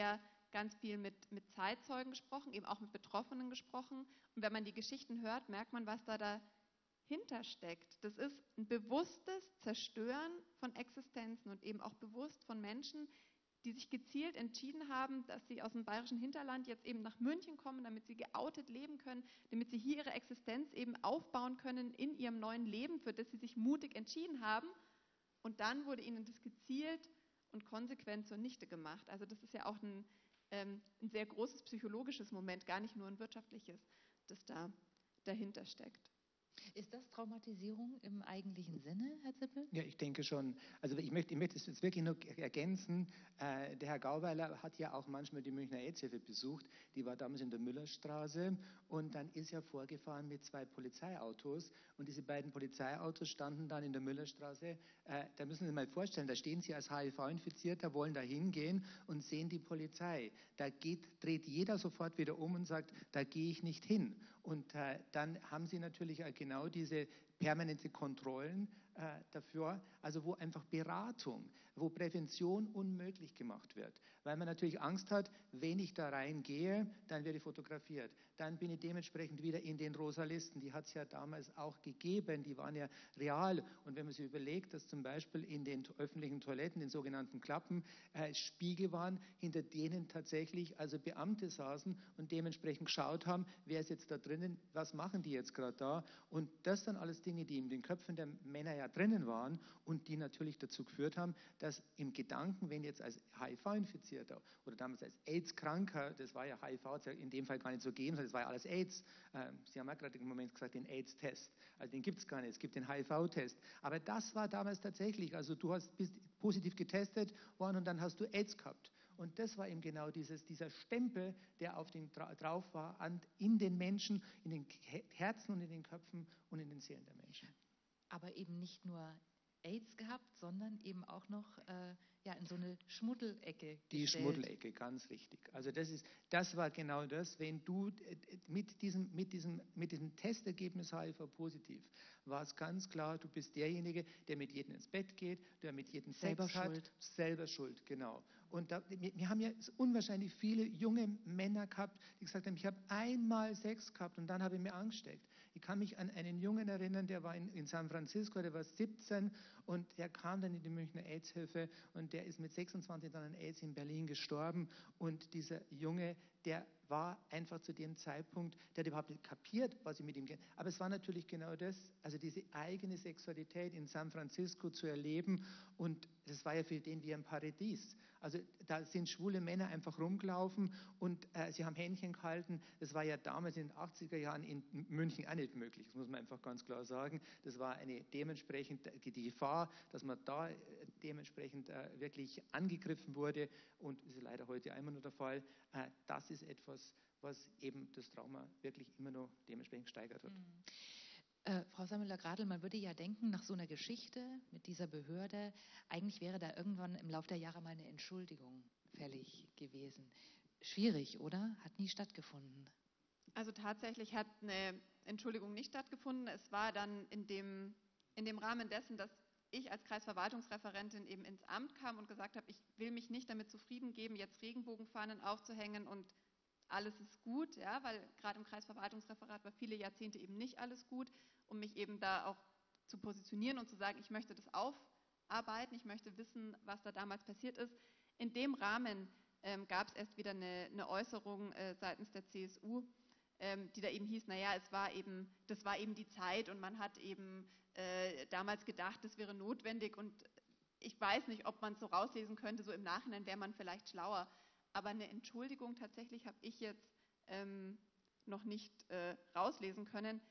ganz viel mit, mit Zeitzeugen gesprochen, eben auch mit Betroffenen gesprochen. Und wenn man die Geschichten hört, merkt man, was da dahinter steckt. Das ist ein bewusstes Zerstören von Existenzen und eben auch bewusst von Menschen, die sich gezielt entschieden haben, dass sie aus dem bayerischen Hinterland jetzt eben nach München kommen, damit sie geoutet leben können, damit sie hier ihre Existenz eben aufbauen können in ihrem neuen Leben, für das sie sich mutig entschieden haben. Und dann wurde ihnen das gezielt und konsequent zunichte gemacht. Also das ist ja auch ein, ähm, ein sehr großes psychologisches Moment, gar nicht nur ein wirtschaftliches, das da dahinter steckt. Ist das Traumatisierung im eigentlichen Sinne, Herr Zippel? Ja, ich denke schon. Also ich möchte, ich möchte es jetzt wirklich nur ergänzen. Äh, der Herr Gauweiler hat ja auch manchmal die Münchner AIDS-Hilfe besucht. Die war damals in der Müllerstraße und dann ist er vorgefahren mit zwei Polizeiautos und diese beiden Polizeiautos standen dann in der Müllerstraße. Äh, da müssen Sie sich mal vorstellen, da stehen Sie als H I V-Infizierter, wollen da hingehen und sehen die Polizei. Da geht, dreht jeder sofort wieder um und sagt, da gehe ich nicht hin. Und äh, dann haben Sie natürlich genau diese permanente Kontrollen äh, dafür, also wo einfach Beratung, wo Prävention unmöglich gemacht wird. Weil man natürlich Angst hat, wenn ich da reingehe, dann werde ich fotografiert. Dann bin ich dementsprechend wieder in den rosa Listen. Die hat es ja damals auch gegeben, die waren ja real. Und wenn man sich überlegt, dass zum Beispiel in den öffentlichen Toiletten, den sogenannten Klappen, äh, Spiegel waren, hinter denen tatsächlich also Beamte saßen und dementsprechend geschaut haben, wer ist jetzt da drinnen, was machen die jetzt gerade da. Und das dann alles Dinge, die in den Köpfen der Männer ja drinnen waren und die natürlich dazu geführt haben, dass im Gedanken, wenn jetzt als H I V-Infizierter oder damals als AIDS-Kranker, das war ja H I V in dem Fall gar nicht so gegeben, sondern das war ja alles AIDS. Ähm, Sie haben ja gerade im Moment gesagt, den AIDS-Test. Also den gibt es gar nicht, es gibt den H I V-Test. Aber das war damals tatsächlich, also du hast, bist positiv getestet worden und dann hast du AIDS gehabt. Und das war eben genau dieses, dieser Stempel, der auf den drauf war, an, in den Menschen, in den Herzen und in den Köpfen und in den Seelen der Menschen. Aber eben nicht nur AIDS gehabt, sondern eben auch noch äh, ja, in so eine Schmuddelecke Die gestellt. Schmuddelecke, ganz richtig. Also das ist, das war genau das, wenn du mit diesem, mit diesem, mit diesem Testergebnis H I V positiv, war es ganz klar, du bist derjenige, der mit jedem ins Bett geht, der mit jedem Selber Sex hat, schuld. selber schuld, genau. Und da, wir, wir haben ja unwahrscheinlich viele junge Männer gehabt, die gesagt haben, ich habe einmal Sex gehabt und dann habe ich mir angesteckt. Ich kann mich an einen Jungen erinnern, der war in, in San Francisco, der war siebzehn und der kam dann in die Münchner AIDS-Hilfe und der ist mit sechsundzwanzig dann an AIDS in Berlin gestorben. Und dieser Junge, der war einfach zu dem Zeitpunkt, der hat überhaupt nicht kapiert, was ich mit ihm geht. Aber es war natürlich genau das, also diese eigene Sexualität in San Francisco zu erleben. Und das war ja für den wie ein Paradies. Also da sind schwule Männer einfach rumgelaufen und äh, sie haben Händchen gehalten. Das war ja damals in den achtziger Jahren in München auch nicht möglich. Das muss man einfach ganz klar sagen. Das war eine dementsprechend die Gefahr, dass man da äh, dementsprechend äh, wirklich angegriffen wurde. Und das ist leider heute einmal nur der Fall. Äh, das ist etwas, was eben das Trauma wirklich immer noch dementsprechend gesteigert hat. Mhm. Äh, Frau Sammeler-Gradl, man würde ja denken, nach so einer Geschichte mit dieser Behörde, eigentlich wäre da irgendwann im Laufe der Jahre mal eine Entschuldigung fällig gewesen. Schwierig, oder? Hat nie stattgefunden. Also tatsächlich hat eine Entschuldigung nicht stattgefunden. Es war dann in dem, in dem Rahmen dessen, dass ich als Kreisverwaltungsreferentin eben ins Amt kam und gesagt habe, ich will mich nicht damit zufrieden geben, jetzt Regenbogenfahnen aufzuhängen und alles ist gut, ja, weil gerade im Kreisverwaltungsreferat war viele Jahrzehnte eben nicht alles gut, um mich eben da auch zu positionieren und zu sagen, ich möchte das aufarbeiten, ich möchte wissen, was da damals passiert ist. In dem Rahmen ähm, gab es erst wieder eine, eine Äußerung äh, seitens der C S U, ähm, die da eben hieß, naja, es war eben, das war eben die Zeit und man hat eben äh, damals gedacht, das wäre notwendig und ich weiß nicht, ob man es so rauslesen könnte, so im Nachhinein wäre man vielleicht schlauer. Aber eine Entschuldigung tatsächlich habe ich jetzt ähm, noch nicht äh, rauslesen können.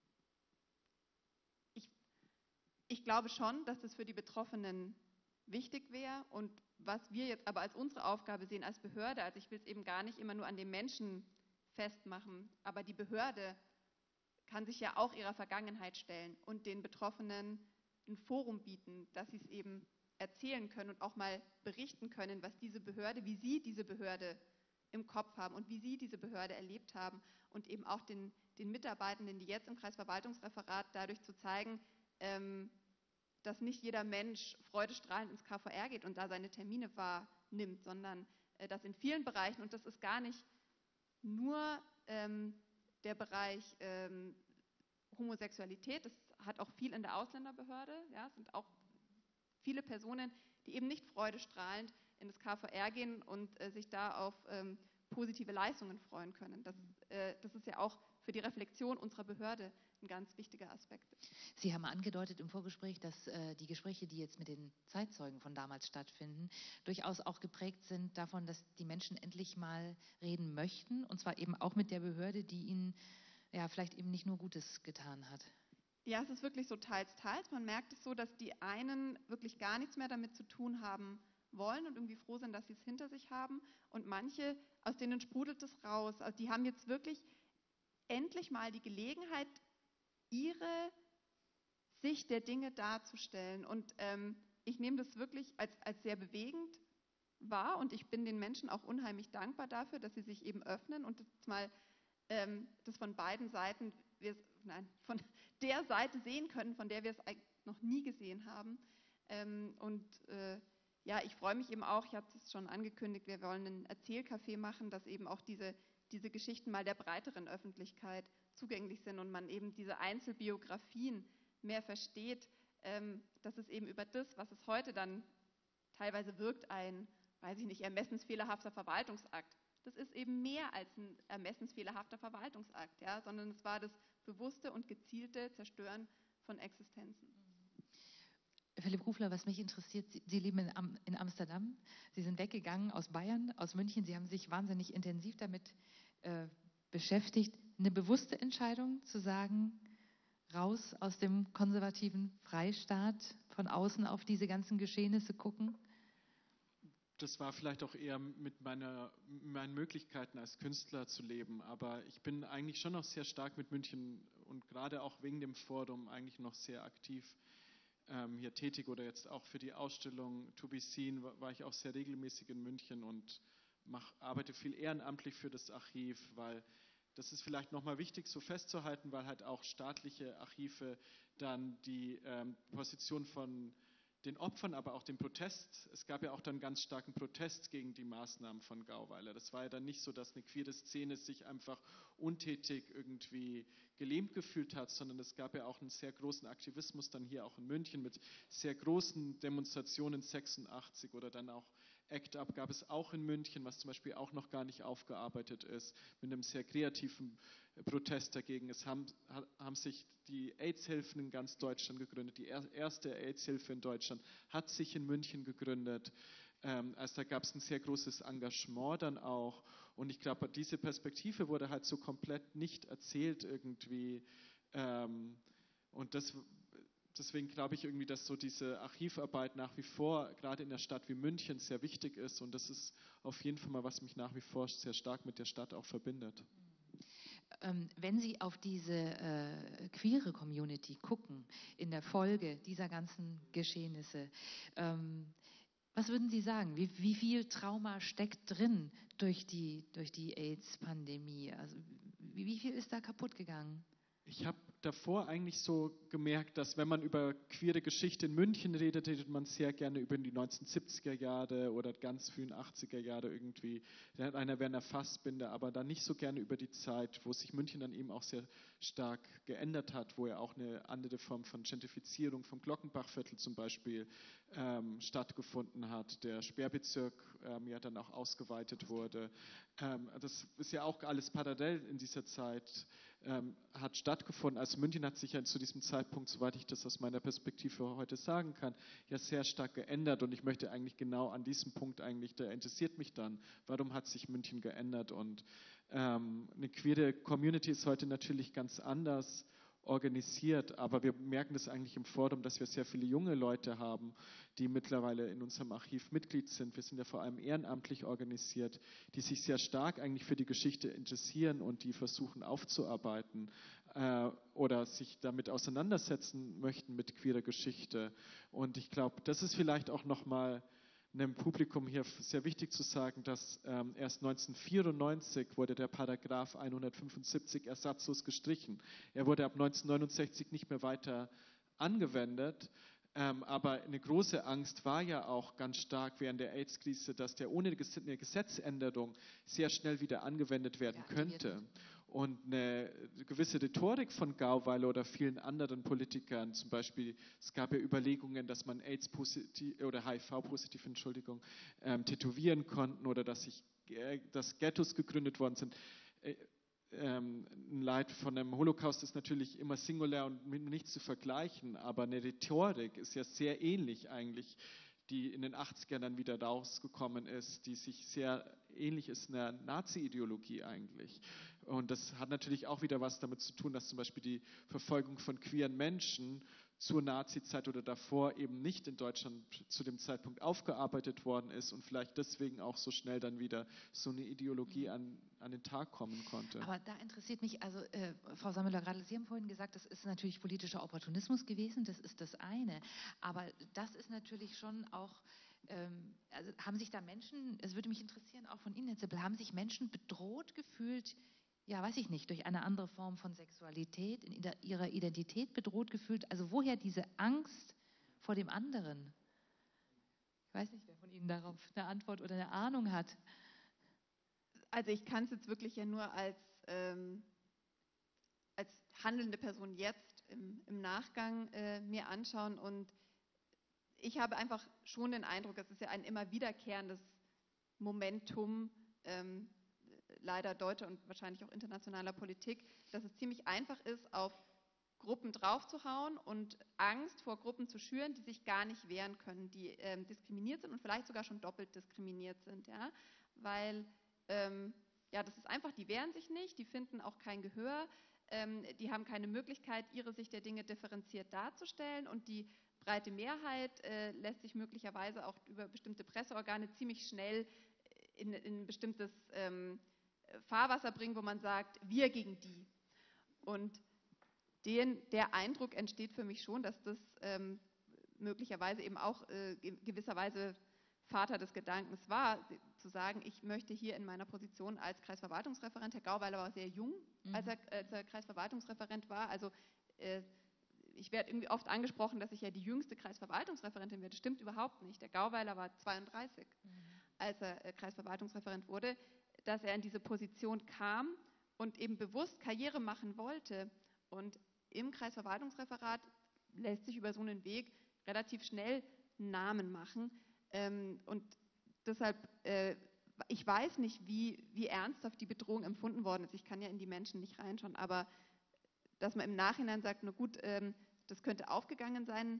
Ich, ich glaube schon, dass das für die Betroffenen wichtig wäre und was wir jetzt aber als unsere Aufgabe sehen als Behörde, also ich will es eben gar nicht immer nur an den Menschen festmachen, aber die Behörde kann sich ja auch ihrer Vergangenheit stellen und den Betroffenen ein Forum bieten, dass sie es eben erzählen können und auch mal berichten können, was diese Behörde, wie sie diese Behörde im Kopf haben und wie sie diese Behörde erlebt haben und eben auch den, den Mitarbeitenden, die jetzt im Kreisverwaltungsreferat dadurch zu zeigen, ähm, dass nicht jeder Mensch freudestrahlend ins K V R geht und da seine Termine wahrnimmt, sondern äh, dass in vielen Bereichen, und das ist gar nicht nur ähm, der Bereich ähm, Homosexualität, das hat auch viel in der Ausländerbehörde, ja, es sind auch viele Personen, die eben nicht freudestrahlend in das K V R gehen und äh, sich da auf ähm, positive Leistungen freuen können. Das, äh, das ist ja auch für die Reflexion unserer Behörde ein ganz wichtiger Aspekt. Sie haben angedeutet im Vorgespräch, dass äh, die Gespräche, die jetzt mit den Zeitzeugen von damals stattfinden, durchaus auch geprägt sind davon, dass die Menschen endlich mal reden möchten, und zwar eben auch mit der Behörde, die ihnen ja vielleicht eben nicht nur Gutes getan hat. Ja, es ist wirklich so teils, teils. Man merkt es so, dass die einen wirklich gar nichts mehr damit zu tun haben wollen und irgendwie froh sind, dass sie es hinter sich haben. Und manche, aus denen sprudelt es raus. Also die haben jetzt wirklich endlich mal die Gelegenheit, ihre Sicht der Dinge darzustellen. Und ähm, ich nehme das wirklich als, als sehr bewegend wahr und ich bin den Menschen auch unheimlich dankbar dafür, dass sie sich eben öffnen und das mal ähm, das von beiden Seiten, wir, nein, von der Seite sehen können, von der wir es noch nie gesehen haben. Ähm, und äh, ja, ich freue mich eben auch, ich habe es schon angekündigt, wir wollen ein Erzählcafé machen, dass eben auch diese, diese Geschichten mal der breiteren Öffentlichkeit zugänglich sind und man eben diese Einzelbiografien mehr versteht, ähm, dass es eben über das, was es heute dann teilweise wirkt, ein, weiß ich nicht, ermessensfehlerhafter Verwaltungsakt. Das ist eben mehr als ein ermessensfehlerhafter Verwaltungsakt, ja, sondern es war das bewusste und gezielte Zerstören von Existenzen. Philipp Rufler, was mich interessiert, Sie, Sie leben in, Am, in Amsterdam, Sie sind weggegangen aus Bayern, aus München, Sie haben sich wahnsinnig intensiv damit äh, beschäftigt. Eine bewusste Entscheidung zu sagen, raus aus dem konservativen Freistaat, von außen auf diese ganzen Geschehnisse gucken? Das war vielleicht auch eher mit meiner, meinen Möglichkeiten als Künstler zu leben, aber ich bin eigentlich schon noch sehr stark mit München und gerade auch wegen dem Forum eigentlich noch sehr aktiv ähm, hier tätig oder jetzt auch für die Ausstellung To Be Seen war, war ich auch sehr regelmäßig in München und mach, arbeite viel ehrenamtlich für das Archiv, weil das ist vielleicht nochmal wichtig so festzuhalten, weil halt auch staatliche Archive dann die ähm, Position von den Opfern, aber auch den Protest. Es gab ja auch dann ganz starken Protest gegen die Maßnahmen von Gauweiler. Das war ja dann nicht so, dass eine queere Szene sich einfach untätig irgendwie gelähmt gefühlt hat, sondern es gab ja auch einen sehr großen Aktivismus dann hier auch in München mit sehr großen Demonstrationen sechsundachtzig oder dann auch ACT UP gab es auch in München, was zum Beispiel auch noch gar nicht aufgearbeitet ist, mit einem sehr kreativen Protest dagegen. Es haben, haben sich die AIDS-Hilfen in ganz Deutschland gegründet. Die erste AIDS-Hilfe in Deutschland hat sich in München gegründet. Ähm, also da gab es ein sehr großes Engagement dann auch. Und ich glaube, diese Perspektive wurde halt so komplett nicht erzählt irgendwie. Ähm, und das Deswegen glaube ich irgendwie, dass so diese Archivarbeit nach wie vor, gerade in der Stadt wie München, sehr wichtig ist. Und das ist auf jeden Fall mal, was mich nach wie vor sehr stark mit der Stadt auch verbindet. Ähm, wenn Sie auf diese äh, queere Community gucken, in der Folge dieser ganzen Geschehnisse, ähm, was würden Sie sagen? Wie, wie viel Trauma steckt drin durch die, durch die AIDS-Pandemie? Also, wie, wie viel ist da kaputt gegangen? Ich habe davor eigentlich so gemerkt, dass wenn man über queere Geschichte in München redet, redet man sehr gerne über die neunzehnhundertsiebziger Jahre oder ganz frühen achtziger Jahre irgendwie. Da hat einer Werner Fassbinder, aber dann nicht so gerne über die Zeit, wo sich München dann eben auch sehr stark geändert hat, wo ja auch eine andere Form von Gentrifizierung vom Glockenbachviertel zum Beispiel ähm, stattgefunden hat, der Sperrbezirk ähm, ja dann auch ausgeweitet wurde. Ähm, das ist ja auch alles parallel in dieser Zeit ähm, hat stattgefunden. Also München hat sich ja zu diesem Zeitpunkt, soweit ich das aus meiner Perspektive heute sagen kann, ja sehr stark geändert und ich möchte eigentlich genau an diesem Punkt eigentlich, der interessiert mich dann, warum hat sich München geändert und ähm, eine queere Community ist heute natürlich ganz anders organisiert, aber wir merken das eigentlich im Forum, dass wir sehr viele junge Leute haben, die mittlerweile in unserem Archiv Mitglied sind. Wir sind ja vor allem ehrenamtlich organisiert, die sich sehr stark eigentlich für die Geschichte interessieren und die versuchen aufzuarbeiten äh, oder sich damit auseinandersetzen möchten mit queerer Geschichte. Und ich glaube, das ist vielleicht auch nochmal einem Publikum hier sehr wichtig zu sagen, dass ähm, erst neunzehnhundertvierundneunzig wurde der Paragraph hundertfünfundsiebzig ersatzlos gestrichen. Er wurde ab neunzehnhundertneunundsechzig nicht mehr weiter angewendet. Ähm, aber eine große Angst war ja auch ganz stark während der AIDS-Krise, dass der ohne eine Gesetzänderung sehr schnell wieder angewendet werden Ja, könnte. Und eine gewisse Rhetorik von Gauweiler oder vielen anderen Politikern, zum Beispiel, es gab ja Überlegungen, dass man AIDS-positiv oder H I V-positiv, Entschuldigung, ähm, tätowieren konnten oder dass sich äh, dass Ghettos gegründet worden sind. Äh, ähm, ein Leid von einem Holocaust ist natürlich immer singulär und mit nichts zu vergleichen, aber eine Rhetorik ist ja sehr ähnlich eigentlich, die in den achtzigern dann wieder rausgekommen ist, die sich sehr ähnlich ist einer Nazi-Ideologie eigentlich. Und das hat natürlich auch wieder was damit zu tun, dass zum Beispiel die Verfolgung von queeren Menschen zur Nazi-Zeit oder davor eben nicht in Deutschland zu dem Zeitpunkt aufgearbeitet worden ist und vielleicht deswegen auch so schnell dann wieder so eine Ideologie an, an den Tag kommen konnte. Aber da interessiert mich, also äh, Frau Sammler-Gradl, Sie haben vorhin gesagt, das ist natürlich politischer Opportunismus gewesen, das ist das eine. Aber das ist natürlich schon auch, ähm, also haben sich da Menschen, es würde mich interessieren, auch von Ihnen, Herr Zippel, haben sich Menschen bedroht gefühlt, ja, weiß ich nicht, durch eine andere Form von Sexualität, in ihrer Identität bedroht gefühlt? Also woher diese Angst vor dem anderen? Ich weiß nicht, wer von Ihnen darauf eine Antwort oder eine Ahnung hat. Also ich kann es jetzt wirklich ja nur als, ähm, als handelnde Person jetzt im, im Nachgang äh, mir anschauen und ich habe einfach schon den Eindruck, es ist ja ein immer wiederkehrendes Momentum, ähm, leider deutscher und wahrscheinlich auch internationaler Politik, dass es ziemlich einfach ist, auf Gruppen draufzuhauen und Angst vor Gruppen zu schüren, die sich gar nicht wehren können, die ähm, diskriminiert sind und vielleicht sogar schon doppelt diskriminiert sind, ja, weil ähm, ja, das ist einfach, die wehren sich nicht, die finden auch kein Gehör, ähm, die haben keine Möglichkeit, ihre Sicht der Dinge differenziert darzustellen und die breite Mehrheit äh, lässt sich möglicherweise auch über bestimmte Presseorgane ziemlich schnell in, in ein bestimmtes ähm, Fahrwasser bringen, wo man sagt, wir gegen die. Und den, der Eindruck entsteht für mich schon, dass das ähm, möglicherweise eben auch äh, gewisserweise Vater des Gedankens war, zu sagen, ich möchte hier in meiner Position als Kreisverwaltungsreferent, Herr Gauweiler war sehr jung, mhm. als, er, als er Kreisverwaltungsreferent war, also äh, ich werde irgendwie oft angesprochen, dass ich ja die jüngste Kreisverwaltungsreferentin werde. Das stimmt überhaupt nicht. Der Gauweiler war zweiunddreißig, mhm. als er äh, Kreisverwaltungsreferent wurde, dass er in diese Position kam und eben bewusst Karriere machen wollte. Und im Kreisverwaltungsreferat lässt sich über so einen Weg relativ schnell einen Namen machen. Ähm, und deshalb, äh, ich weiß nicht, wie, wie ernsthaft die Bedrohung empfunden worden ist. Ich kann ja in die Menschen nicht reinschauen, aber dass man im Nachhinein sagt, na gut, ähm, das könnte aufgegangen sein,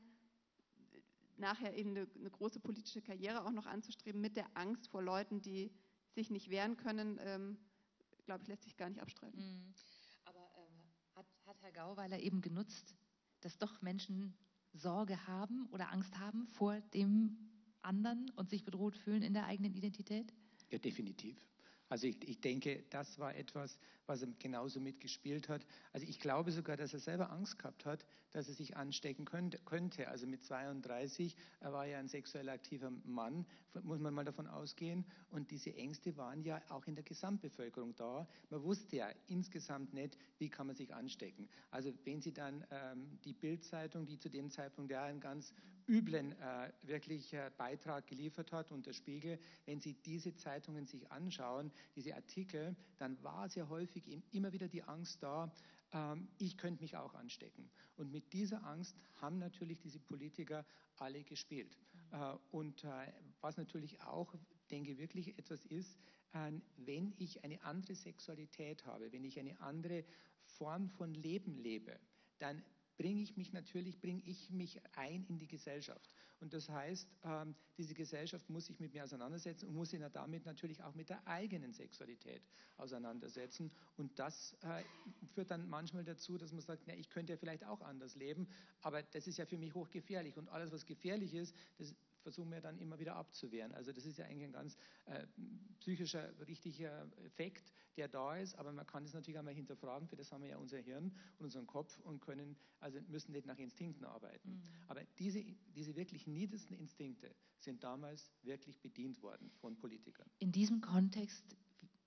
nachher eben eine, eine große politische Karriere auch noch anzustreben mit der Angst vor Leuten, die sich nicht wehren können, ähm, glaube ich, lässt sich gar nicht abstreiten. Mhm. Aber ähm, hat, hat Herr Gauweiler eben genutzt, dass doch Menschen Sorge haben oder Angst haben vor dem anderen und sich bedroht fühlen in der eigenen Identität? Ja, definitiv. Also ich, ich denke, das war etwas, was er genauso mitgespielt hat. Also ich glaube sogar, dass er selber Angst gehabt hat, dass er sich anstecken könnte. könnte. Also mit zweiunddreißig, er war ja ein sexuell aktiver Mann, muss man mal davon ausgehen. Und diese Ängste waren ja auch in der Gesamtbevölkerung da. Man wusste ja insgesamt nicht, wie kann man sich anstecken. Also wenn Sie dann ähm, die Bild-Zeitung, die zu dem Zeitpunkt ja einen ganz üblen äh, wirklich äh, Beitrag geliefert hat und der Spiegel, wenn Sie diese Zeitungen sich anschauen, diese Artikel, dann war sehr häufig eben immer wieder die Angst da, ähm, ich könnte mich auch anstecken. Und mit dieser Angst haben natürlich diese Politiker alle gespielt. Mhm. Äh, und äh, was natürlich auch, denke ich, wirklich etwas ist, äh, wenn ich eine andere Sexualität habe, wenn ich eine andere Form von Leben lebe, dann bringe ich mich natürlich, bringe ich mich ein in die Gesellschaft. Und das heißt, ähm, diese Gesellschaft muss sich mit mir auseinandersetzen und muss sich damit natürlich auch mit der eigenen Sexualität auseinandersetzen. Und das äh, führt dann manchmal dazu, dass man sagt, na, ich könnte ja vielleicht auch anders leben, aber das ist ja für mich hochgefährlich. Und alles, was gefährlich ist, das versuchen wir dann immer wieder abzuwehren. Also das ist ja eigentlich ein ganz äh, psychischer, richtiger Effekt, der da ist, aber man kann es natürlich einmal hinterfragen, für das haben wir ja unser Hirn und unseren Kopf und können, also müssen nicht nach Instinkten arbeiten. Mhm. Aber diese, diese wirklich niedersten Instinkte sind damals wirklich bedient worden von Politikern. In diesem Kontext,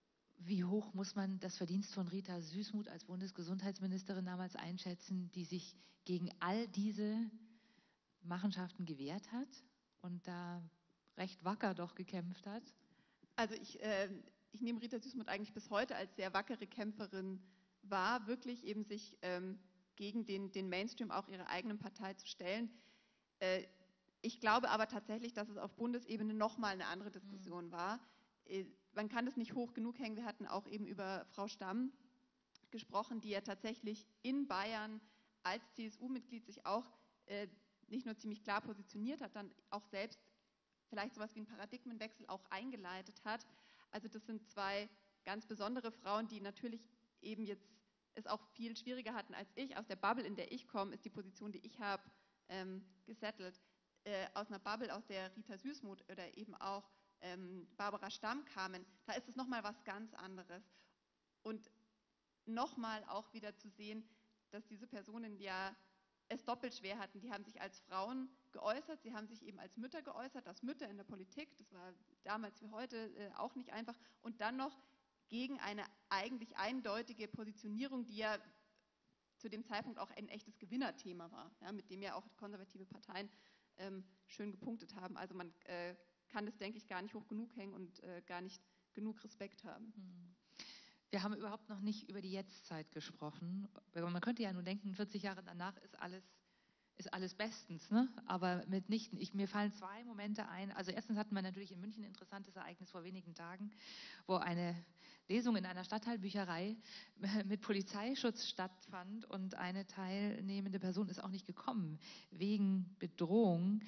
wie hoch muss man das Verdienst von Rita Süssmuth als Bundesgesundheitsministerin damals einschätzen, die sich gegen all diese Machenschaften gewehrt hat und da recht wacker doch gekämpft hat? Also ich, äh, ich nehme Rita Süssmuth eigentlich bis heute als sehr wackere Kämpferin wahr, wirklich eben sich ähm, gegen den, den Mainstream auch ihrer eigenen Partei zu stellen. Äh, ich glaube aber tatsächlich, dass es auf Bundesebene nochmal eine andere Diskussion mhm. war. Äh, man kann es nicht hoch genug hängen. Wir hatten auch eben über Frau Stamm gesprochen, die ja tatsächlich in Bayern als C S U-Mitglied sich auch äh, nicht nur ziemlich klar positioniert hat, dann auch selbst vielleicht sowas wie einen Paradigmenwechsel auch eingeleitet hat. Also das sind zwei ganz besondere Frauen, die natürlich eben jetzt es auch viel schwieriger hatten als ich. Aus der Bubble, in der ich komme, ist die Position, die ich habe, ähm, gesettelt. Äh, aus einer Bubble, aus der Rita Süssmuth oder eben auch ähm, Barbara Stamm kamen, da ist es nochmal was ganz anderes. Und nochmal auch wieder zu sehen, dass diese Personen ja es doppelt schwer hatten. Die haben sich als Frauen geäußert, sie haben sich eben als Mütter geäußert, als Mütter in der Politik, das war damals wie heute äh, auch nicht einfach, und dann noch gegen eine eigentlich eindeutige Positionierung, die ja zu dem Zeitpunkt auch ein echtes Gewinnerthema war, ja, mit dem ja auch konservative Parteien ähm, schön gepunktet haben. Also man äh, kann das, denke ich, gar nicht hoch genug hängen und äh, gar nicht genug Respekt haben. Wir haben überhaupt noch nicht über die Jetztzeit gesprochen. Man könnte ja nur denken, vierzig Jahre danach ist alles, ist alles bestens, ne? Aber mitnichten. Ich, mir fallen zwei Momente ein. Also erstens hatten wir natürlich in München ein interessantes Ereignis vor wenigen Tagen, wo eine Lesung in einer Stadtteilbücherei mit Polizeischutz stattfand und eine teilnehmende Person ist auch nicht gekommen, wegen Bedrohung.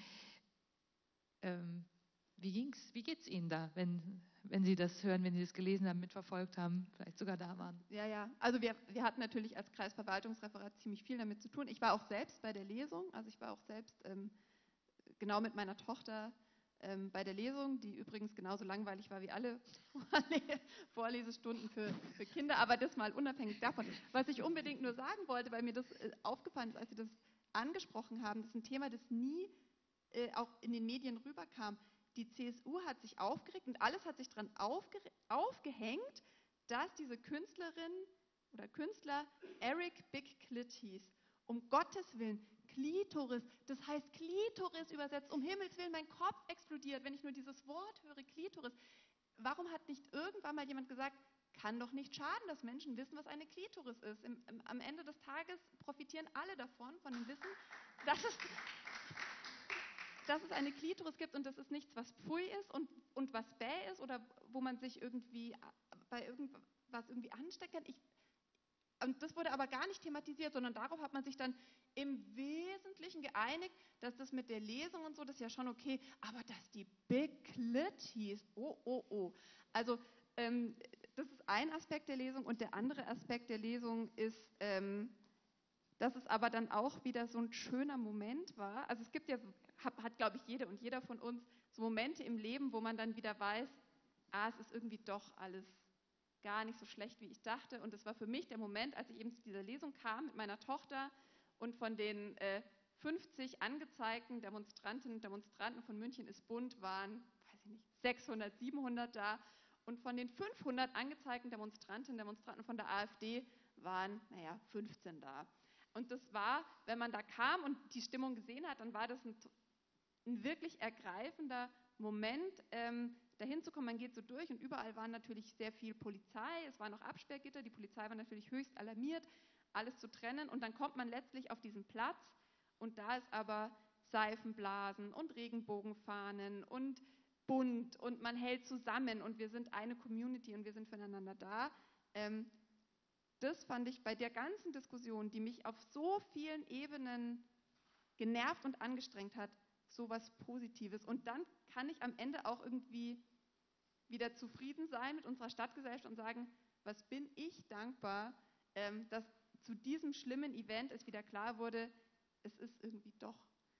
Ähm, wie ging's, wie geht's Ihnen da, wenn... wenn Sie das hören, wenn Sie das gelesen haben, mitverfolgt haben, vielleicht sogar da waren? Ja, ja. Also wir, wir hatten natürlich als Kreisverwaltungsreferat ziemlich viel damit zu tun. Ich war auch selbst bei der Lesung, also ich war auch selbst ähm, genau mit meiner Tochter ähm, bei der Lesung, die übrigens genauso langweilig war wie alle Vorlesestunden für, für Kinder, aber das mal unabhängig davon. Was ich unbedingt nur sagen wollte, weil mir das äh, aufgefallen ist, als Sie das angesprochen haben, das ist ein Thema, das nie äh, auch in den Medien rüberkam. Die C S U hat sich aufgeregt und alles hat sich daran aufgehängt, dass diese Künstlerin oder Künstler Eric Big Clit hieß. Um Gottes Willen, Klitoris, das heißt Klitoris übersetzt, um Himmels Willen, mein Kopf explodiert, wenn ich nur dieses Wort höre, Klitoris. Warum hat nicht irgendwann mal jemand gesagt, kann doch nicht schaden, dass Menschen wissen, was eine Klitoris ist. Im, im, am Ende des Tages profitieren alle davon, von dem Wissen, dass es... dass es eine Klitoris gibt und das ist nichts, was Pfui ist und, und was bäh ist oder wo man sich irgendwie bei irgendwas irgendwie anstecken kann. Ich, und das wurde aber gar nicht thematisiert, sondern darauf hat man sich dann im Wesentlichen geeinigt, dass das mit der Lesung und so, das ist ja schon okay, aber dass die Big Clit hieß, oh, oh, oh. Also ähm, das ist ein Aspekt der Lesung und der andere Aspekt der Lesung ist... Ähm, dass es aber dann auch wieder so ein schöner Moment war. Also es gibt ja, hat, hat glaube ich jede und jeder von uns, so Momente im Leben, wo man dann wieder weiß, ah, es ist irgendwie doch alles gar nicht so schlecht, wie ich dachte. Und das war für mich der Moment, als ich eben zu dieser Lesung kam mit meiner Tochter und von den äh, fünfzig angezeigten Demonstrantinnen und Demonstranten von München ist bunt waren, weiß ich nicht, sechshundert, siebenhundert da. Und von den fünfhundert angezeigten Demonstrantinnen und Demonstranten von der AfD waren, naja, fünfzehn da. Und das war, wenn man da kam und die Stimmung gesehen hat, dann war das ein, ein wirklich ergreifender Moment, ähm, dahin zu kommen. Man geht so durch und überall war natürlich sehr viel Polizei, es waren noch Absperrgitter, die Polizei war natürlich höchst alarmiert, alles zu trennen. Und dann kommt man letztlich auf diesen Platz und da ist aber Seifenblasen und Regenbogenfahnen und bunt und man hält zusammen und wir sind eine Community und wir sind füreinander da. Ähm, Das fand ich bei der ganzen Diskussion, die mich auf so vielen Ebenen genervt und angestrengt hat, so was Positives. Und dann kann ich am Ende auch irgendwie wieder zufrieden sein mit unserer Stadtgesellschaft und sagen, was bin ich dankbar, ähm, dass zu diesem schlimmen Event es wieder klar wurde, es ist irgendwie doch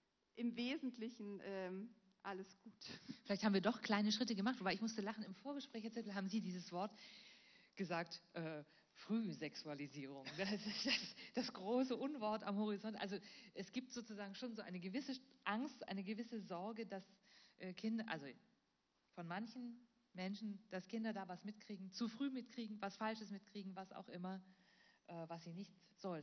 im Wesentlichen ähm, alles gut. Vielleicht haben wir doch kleine Schritte gemacht, wobei ich musste lachen. Im Vorgespräch jetzt haben Sie dieses Wort gesagt, äh, Frühsexualisierung, das ist das, das große Unwort am Horizont. Also es gibt sozusagen schon so eine gewisse Angst, eine gewisse Sorge, dass äh, Kinder, also von manchen Menschen, dass Kinder da was mitkriegen, zu früh mitkriegen, was Falsches mitkriegen, was auch immer, äh, was sie nicht sollten.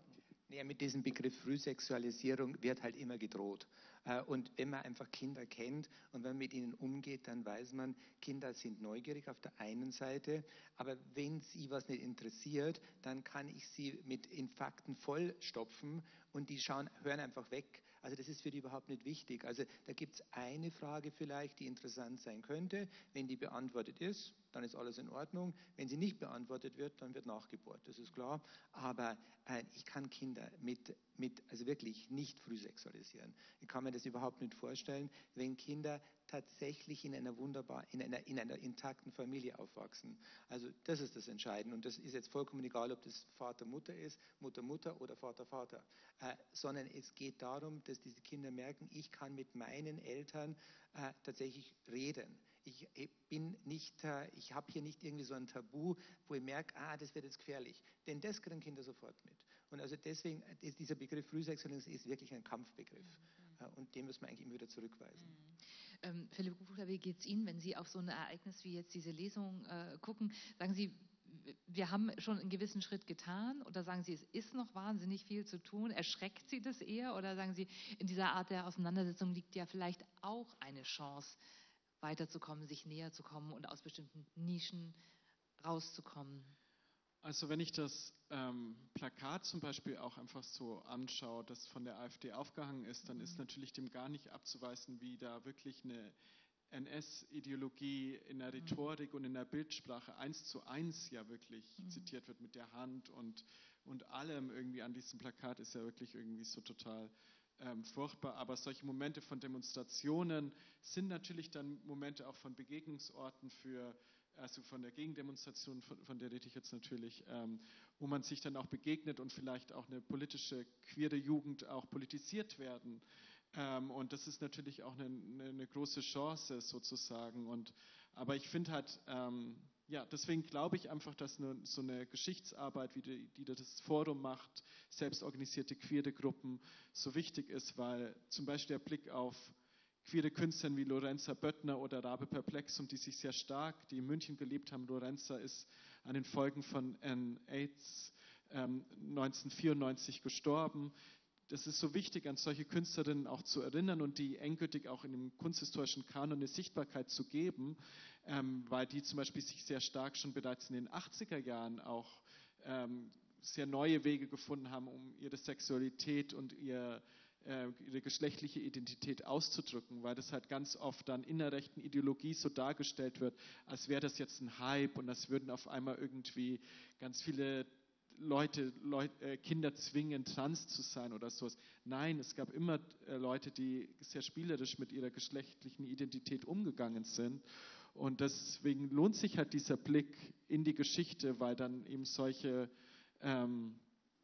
Ja, mit diesem Begriff Frühsexualisierung wird halt immer gedroht. Und wenn man einfach Kinder kennt und wenn man mit ihnen umgeht, dann weiß man, Kinder sind neugierig auf der einen Seite, aber wenn sie was nicht interessiert, dann kann ich sie mit in Fakten vollstopfen und die schauen, hören einfach weg. Also das ist für die überhaupt nicht wichtig. Also da gibt es eine Frage vielleicht, die interessant sein könnte. Wenn die beantwortet ist, dann ist alles in Ordnung. Wenn sie nicht beantwortet wird, dann wird nachgebohrt, das ist klar. Aber äh, ich kann Kinder mit, mit, also wirklich nicht früh sexualisieren. Ich kann mir das überhaupt nicht vorstellen, wenn Kinder tatsächlich in einer wunderbar, in einer, in einer intakten Familie aufwachsen. Also das ist das Entscheidende. Und das ist jetzt vollkommen egal, ob das Vater, Mutter ist, Mutter, Mutter oder Vater, Vater. Äh, sondern es geht darum, dass diese Kinder merken, ich kann mit meinen Eltern äh, tatsächlich reden. Ich bin nicht, äh, ich habe hier nicht irgendwie so ein Tabu, wo ich merke, ah, das wird jetzt gefährlich. Denn das kriegen Kinder sofort mit. Und also deswegen ist dieser Begriff Frühsexualisierung ist wirklich ein Kampfbegriff. Mhm. Äh, und den müssen wir eigentlich immer wieder zurückweisen. Mhm. Ähm, Philipp Buchler, wie geht es Ihnen, wenn Sie auf so ein Ereignis wie jetzt diese Lesung äh, gucken? Sagen Sie, wir haben schon einen gewissen Schritt getan, oder sagen Sie, es ist noch wahnsinnig viel zu tun? Erschreckt Sie das eher, oder sagen Sie, in dieser Art der Auseinandersetzung liegt ja vielleicht auch eine Chance, weiterzukommen, sich näher zu kommen und aus bestimmten Nischen rauszukommen? Also wenn ich das ähm, Plakat zum Beispiel auch einfach so anschaue, das von der AfD aufgehangen ist, dann mhm. ist natürlich dem gar nicht abzuweisen, wie da wirklich eine N S-Ideologie in der Rhetorik und in der Bildsprache eins zu eins ja wirklich mhm. zitiert wird mit der Hand und, und allem irgendwie an diesem Plakat ist ja wirklich irgendwie so total ähm, furchtbar. Aber solche Momente von Demonstrationen sind natürlich dann Momente auch von Begegnungsorten für, also von der Gegendemonstration, von, von der rede ich jetzt natürlich, ähm, wo man sich dann auch begegnet und vielleicht auch eine politische, queere Jugend auch politisiert werden. Ähm, und das ist natürlich auch eine, eine, eine große Chance sozusagen. Und, aber ich finde halt, ähm, ja, deswegen glaube ich einfach, dass eine, so eine Geschichtsarbeit, wie die, die das Forum macht, selbstorganisierte queere Gruppen, so wichtig ist, weil zum Beispiel der Blick auf queere Künstler wie Lorenza Böttner oder Rabe Perplexum, die sich sehr stark, die in München gelebt haben. Lorenza ist an den Folgen von AIDS ähm, neunzehnhundertvierundneunzig gestorben. Das ist so wichtig, an solche Künstlerinnen auch zu erinnern und die endgültig auch in dem kunsthistorischen Kanon eine Sichtbarkeit zu geben, ähm, weil die zum Beispiel sich sehr stark schon bereits in den achtziger Jahren auch ähm, sehr neue Wege gefunden haben, um ihre Sexualität und ihr, äh, ihre geschlechtliche Identität auszudrücken, weil das halt ganz oft dann in der rechten Ideologie so dargestellt wird, als wäre das jetzt ein Hype und als würden auf einmal irgendwie ganz viele Leute, Leute, äh, Kinder zwingen, trans zu sein oder sowas. Nein, es gab immer äh, Leute, die sehr spielerisch mit ihrer geschlechtlichen Identität umgegangen sind. Und deswegen lohnt sich halt dieser Blick in die Geschichte, weil dann eben solche, ähm,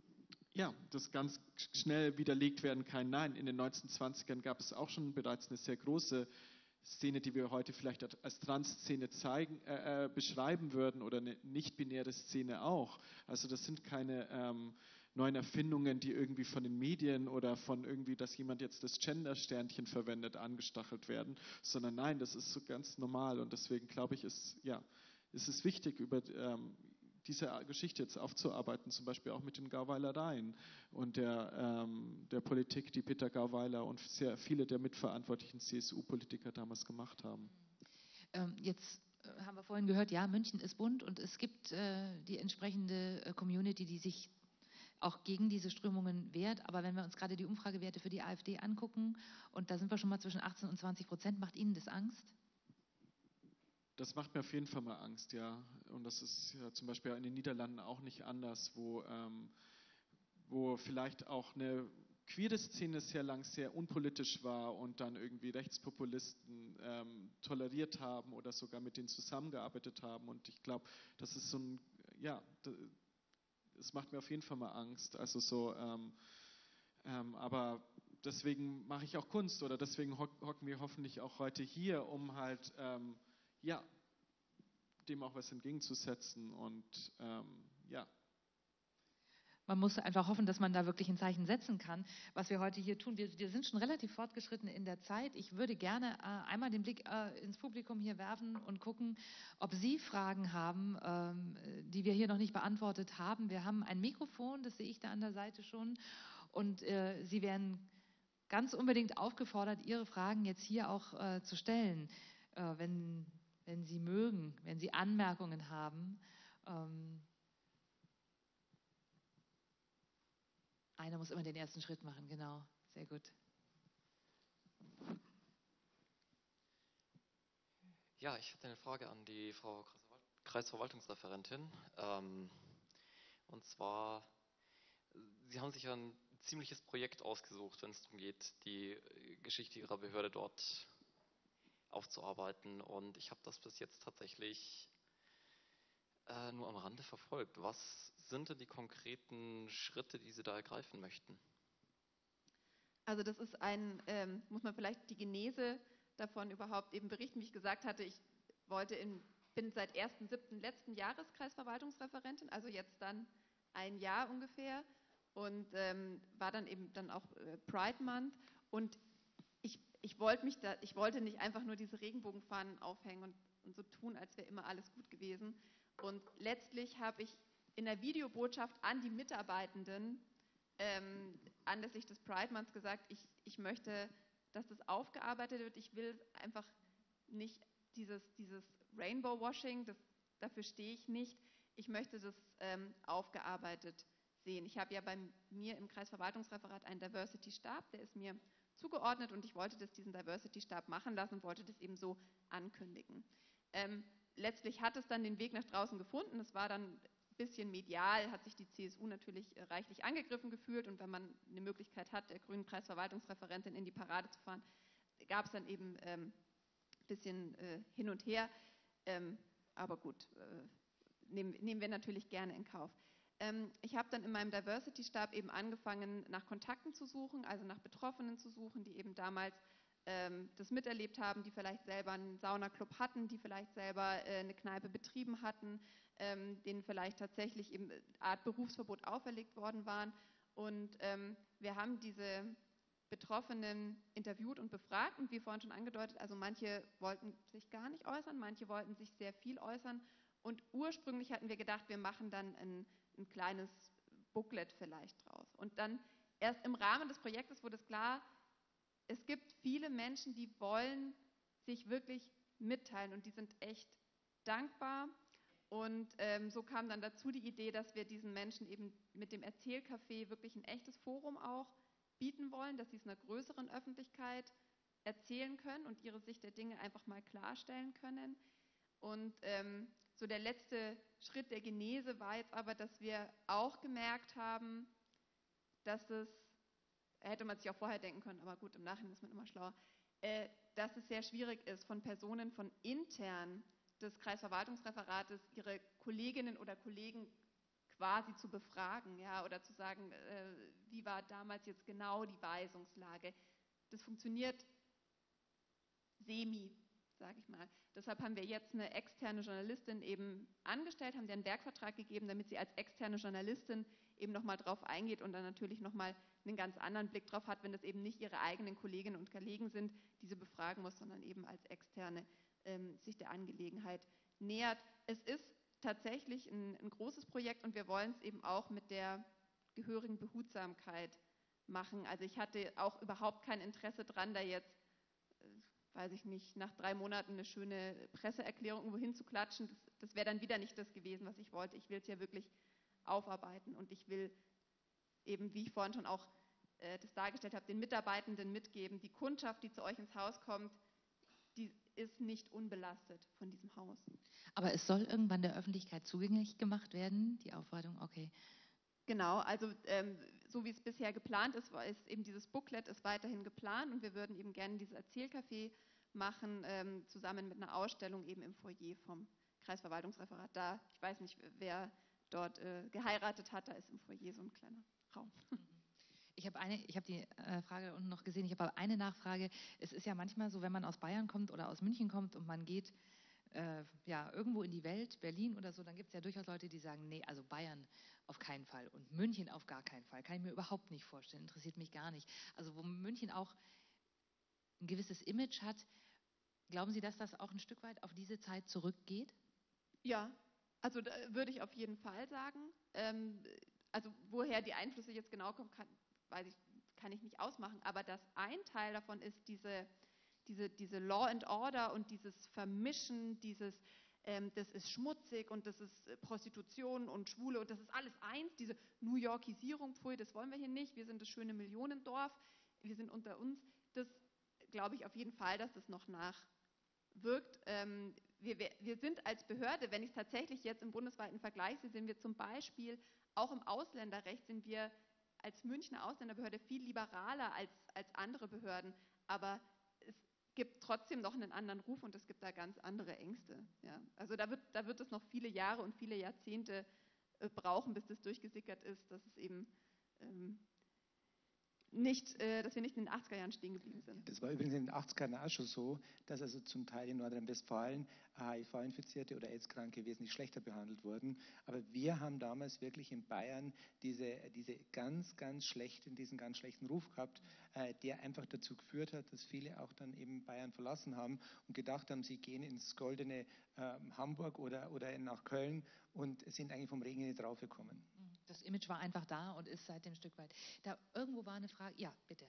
ja, das ganz schnell widerlegt werden kann. Nein, in den neunzehnhundertzwanzigern gab es auch schon bereits eine sehr große Szene, die wir heute vielleicht als Trans-Szene zeigen, äh, beschreiben würden oder eine nicht-binäre Szene auch. Also das sind keine ähm, neuen Erfindungen, die irgendwie von den Medien oder von irgendwie, dass jemand jetzt das Gender-Sternchen verwendet, angestachelt werden, sondern nein, das ist so ganz normal und deswegen glaube ich, ist, ja, ist es wichtig, über ähm, diese Geschichte jetzt aufzuarbeiten, zum Beispiel auch mit den Gauweilereien und der, ähm, der Politik, die Peter Gauweiler und sehr viele der mitverantwortlichen C S U-Politiker damals gemacht haben. Ähm, jetzt äh, haben wir vorhin gehört, ja, München ist bunt und es gibt äh, die entsprechende äh, Community, die sich auch gegen diese Strömungen wehrt. Aber wenn wir uns gerade die Umfragewerte für die AfD angucken, und da sind wir schon mal zwischen achtzehn und zwanzig Prozent, macht Ihnen das Angst? Das macht mir auf jeden Fall mal Angst, ja. Und das ist ja zum Beispiel in den Niederlanden auch nicht anders, wo, ähm, wo vielleicht auch eine queere Szene sehr lang sehr unpolitisch war und dann irgendwie Rechtspopulisten ähm, toleriert haben oder sogar mit denen zusammengearbeitet haben. Und ich glaube, das ist so ein, ja, es macht mir auf jeden Fall mal Angst. Also so, ähm, ähm, aber deswegen mache ich auch Kunst oder deswegen hocken wir hoffentlich auch heute hier, um halt ähm, ja, dem auch was entgegenzusetzen und ähm, ja. man muss einfach hoffen, dass man da wirklich ein Zeichen setzen kann, was wir heute hier tun. Wir, wir sind schon relativ fortgeschritten in der Zeit. Ich würde gerne äh, einmal den Blick äh, ins Publikum hier werfen und gucken, ob Sie Fragen haben, ähm, die wir hier noch nicht beantwortet haben. Wir haben ein Mikrofon, das sehe ich da an der Seite schon. Und äh, Sie werden ganz unbedingt aufgefordert, Ihre Fragen jetzt hier auch äh, zu stellen, äh, wenn, wenn Sie mögen, wenn Sie Anmerkungen haben. Ähm, Einer muss immer den ersten Schritt machen, genau. Sehr gut. Ja, ich hätte eine Frage an die Frau Kreisverwaltungsreferentin. Ähm, und zwar, Sie haben sich ja ein ziemliches Projekt ausgesucht, wenn es darum geht, die Geschichte Ihrer Behörde dort aufzuarbeiten. Und ich habe das bis jetzt tatsächlich äh, nur am Rande verfolgt. Was sind denn die konkreten Schritte, die Sie da ergreifen möchten? Also das ist ein, ähm, muss man vielleicht die Genese davon überhaupt eben berichten. Wie ich gesagt hatte, ich wollte in, bin seit ersten siebten letzten Jahres Kreisverwaltungsreferentin, also jetzt dann ein Jahr ungefähr, und ähm, war dann eben dann auch äh, Pride Month. Und ich, ich, wollte mich da, ich wollte nicht einfach nur diese Regenbogenfahnen aufhängen und, und so tun, als wäre immer alles gut gewesen. Und letztlich habe ich in der Videobotschaft an die Mitarbeitenden ähm, anlässlich des Pride Months gesagt, ich, ich möchte, dass das aufgearbeitet wird. Ich will einfach nicht dieses, dieses Rainbow-Washing, das, dafür stehe ich nicht. Ich möchte das ähm, aufgearbeitet sehen. Ich habe ja bei mir im Kreisverwaltungsreferat einen Diversity-Stab, der ist mir zugeordnet und ich wollte das diesen Diversity-Stab machen lassen und wollte das eben so ankündigen. Ähm, letztlich hat es dann den Weg nach draußen gefunden. Es war dann ein bisschen medial, hat sich die C S U natürlich äh, reichlich angegriffen gefühlt und wenn man eine Möglichkeit hat, der grünen Kreisverwaltungsreferentin in die Parade zu fahren, gab es dann eben ein ähm, bisschen äh, hin und her. Ähm, aber gut, äh, nehmen, nehmen wir natürlich gerne in Kauf. Ähm, ich habe dann in meinem Diversity-Stab eben angefangen, nach Kontakten zu suchen, also nach Betroffenen zu suchen, die eben damals ähm, das miterlebt haben, die vielleicht selber einen Saunaclub hatten, die vielleicht selber äh, eine Kneipe betrieben hatten, ähm, denen vielleicht tatsächlich eben eine Art Berufsverbot auferlegt worden waren. Und ähm, wir haben diese Betroffenen interviewt und befragt und wie vorhin schon angedeutet, also manche wollten sich gar nicht äußern, manche wollten sich sehr viel äußern und ursprünglich hatten wir gedacht, wir machen dann ein, ein kleines Booklet vielleicht draus. Und dann erst im Rahmen des Projektes wurde es klar, es gibt viele Menschen, die wollen sich wirklich mitteilen und die sind echt dankbar. Und ähm, so kam dann dazu die Idee, dass wir diesen Menschen eben mit dem Erzählcafé wirklich ein echtes Forum auch bieten wollen, dass sie es einer größeren Öffentlichkeit erzählen können und ihre Sicht der Dinge einfach mal klarstellen können. Und ähm, so der letzte Schritt der Genese war jetzt aber, dass wir auch gemerkt haben, dass es, hätte man sich auch vorher denken können, aber gut, im Nachhinein ist man immer schlauer, äh, dass es sehr schwierig ist, von Personen von intern des Kreisverwaltungsreferates ihre Kolleginnen oder Kollegen quasi zu befragen, ja, oder zu sagen, äh, wie war damals jetzt genau die Weisungslage. Das funktioniert semi, sage ich mal. Deshalb haben wir jetzt eine externe Journalistin eben angestellt, haben ihr einen Werkvertrag gegeben, damit sie als externe Journalistin eben nochmal drauf eingeht und dann natürlich nochmal einen ganz anderen Blick drauf hat, wenn das eben nicht ihre eigenen Kolleginnen und Kollegen sind, die sie befragen muss, sondern eben als externe ähm, sich der Angelegenheit nähert. Es ist tatsächlich ein, ein großes Projekt und wir wollen es eben auch mit der gehörigen Behutsamkeit machen. Also ich hatte auch überhaupt kein Interesse dran, da jetzt, äh, weiß ich nicht, nach drei Monaten eine schöne Presseerklärung irgendwo hinzuklatschen. Das, das wäre dann wieder nicht das gewesen, was ich wollte. Ich will es ja wirklich aufarbeiten und ich will eben, wie ich vorhin schon auch äh, das dargestellt habe, den Mitarbeitenden mitgeben, die Kundschaft, die zu euch ins Haus kommt, die ist nicht unbelastet von diesem Haus. Aber es soll irgendwann der Öffentlichkeit zugänglich gemacht werden, die Aufarbeitung, okay. Genau, also ähm, so wie es bisher geplant ist, ist eben dieses Booklet ist weiterhin geplant und wir würden eben gerne dieses Erzählcafé machen, ähm, zusammen mit einer Ausstellung eben im Foyer vom Kreisverwaltungsreferat. Da, ich weiß nicht, wer dort äh, geheiratet hat, da ist im Foyer so ein kleiner Raum. Ich habe eine, ich habe die äh, Frage unten noch gesehen, ich habe aber eine Nachfrage. Es ist ja manchmal so, wenn man aus Bayern kommt oder aus München kommt und man geht äh, ja, irgendwo in die Welt, Berlin oder so, dann gibt es ja durchaus Leute, die sagen, nee, also Bayern, auf keinen Fall. Und München auf gar keinen Fall. Kann ich mir überhaupt nicht vorstellen. Interessiert mich gar nicht. Also wo München auch ein gewisses Image hat, glauben Sie, dass das auch ein Stück weit auf diese Zeit zurückgeht? Ja, also da würde ich auf jeden Fall sagen. Ähm, also woher die Einflüsse jetzt genau kommen, kann, weiß ich, kann ich nicht ausmachen. Aber dass ein Teil davon ist diese, diese, diese Law and Order und dieses Vermischen, dieses ähm, das ist schmutzig und das ist Prostitution und Schwule und das ist alles eins, diese New Yorkisierung, pfui, das wollen wir hier nicht, wir sind das schöne Millionendorf, wir sind unter uns. Das glaube ich auf jeden Fall, dass das noch nachwirkt. Ähm, wir, wir sind als Behörde, wenn ich es tatsächlich jetzt im bundesweiten Vergleich sehe, sind wir zum Beispiel auch im Ausländerrecht, sind wir als Münchner Ausländerbehörde viel liberaler als, als andere Behörden, aber es gibt trotzdem noch einen anderen Ruf und es gibt da ganz andere Ängste. Ja. Also da wird, da wird es noch viele Jahre und viele Jahrzehnte äh, brauchen, bis das durchgesickert ist, dass es eben ähm, nicht, äh, dass wir nicht in den achtziger Jahren stehen geblieben sind. Das war übrigens in den achtziger Jahren auch schon so, dass also zum Teil in Nordrhein-Westfalen H I V-Infizierte oder AIDS-Kranke wesentlich schlechter behandelt wurden. Aber wir haben damals wirklich in Bayern diese, diese ganz, ganz schlechten, diesen ganz schlechten Ruf gehabt, äh, der einfach dazu geführt hat, dass viele auch dann eben Bayern verlassen haben und gedacht haben, sie gehen ins goldene äh, Hamburg oder, oder nach Köln und sind eigentlich vom Regen nicht draufgekommen. Das Image war einfach da und ist seitdem ein Stück weit. Da irgendwo war eine Frage. Ja, bitte.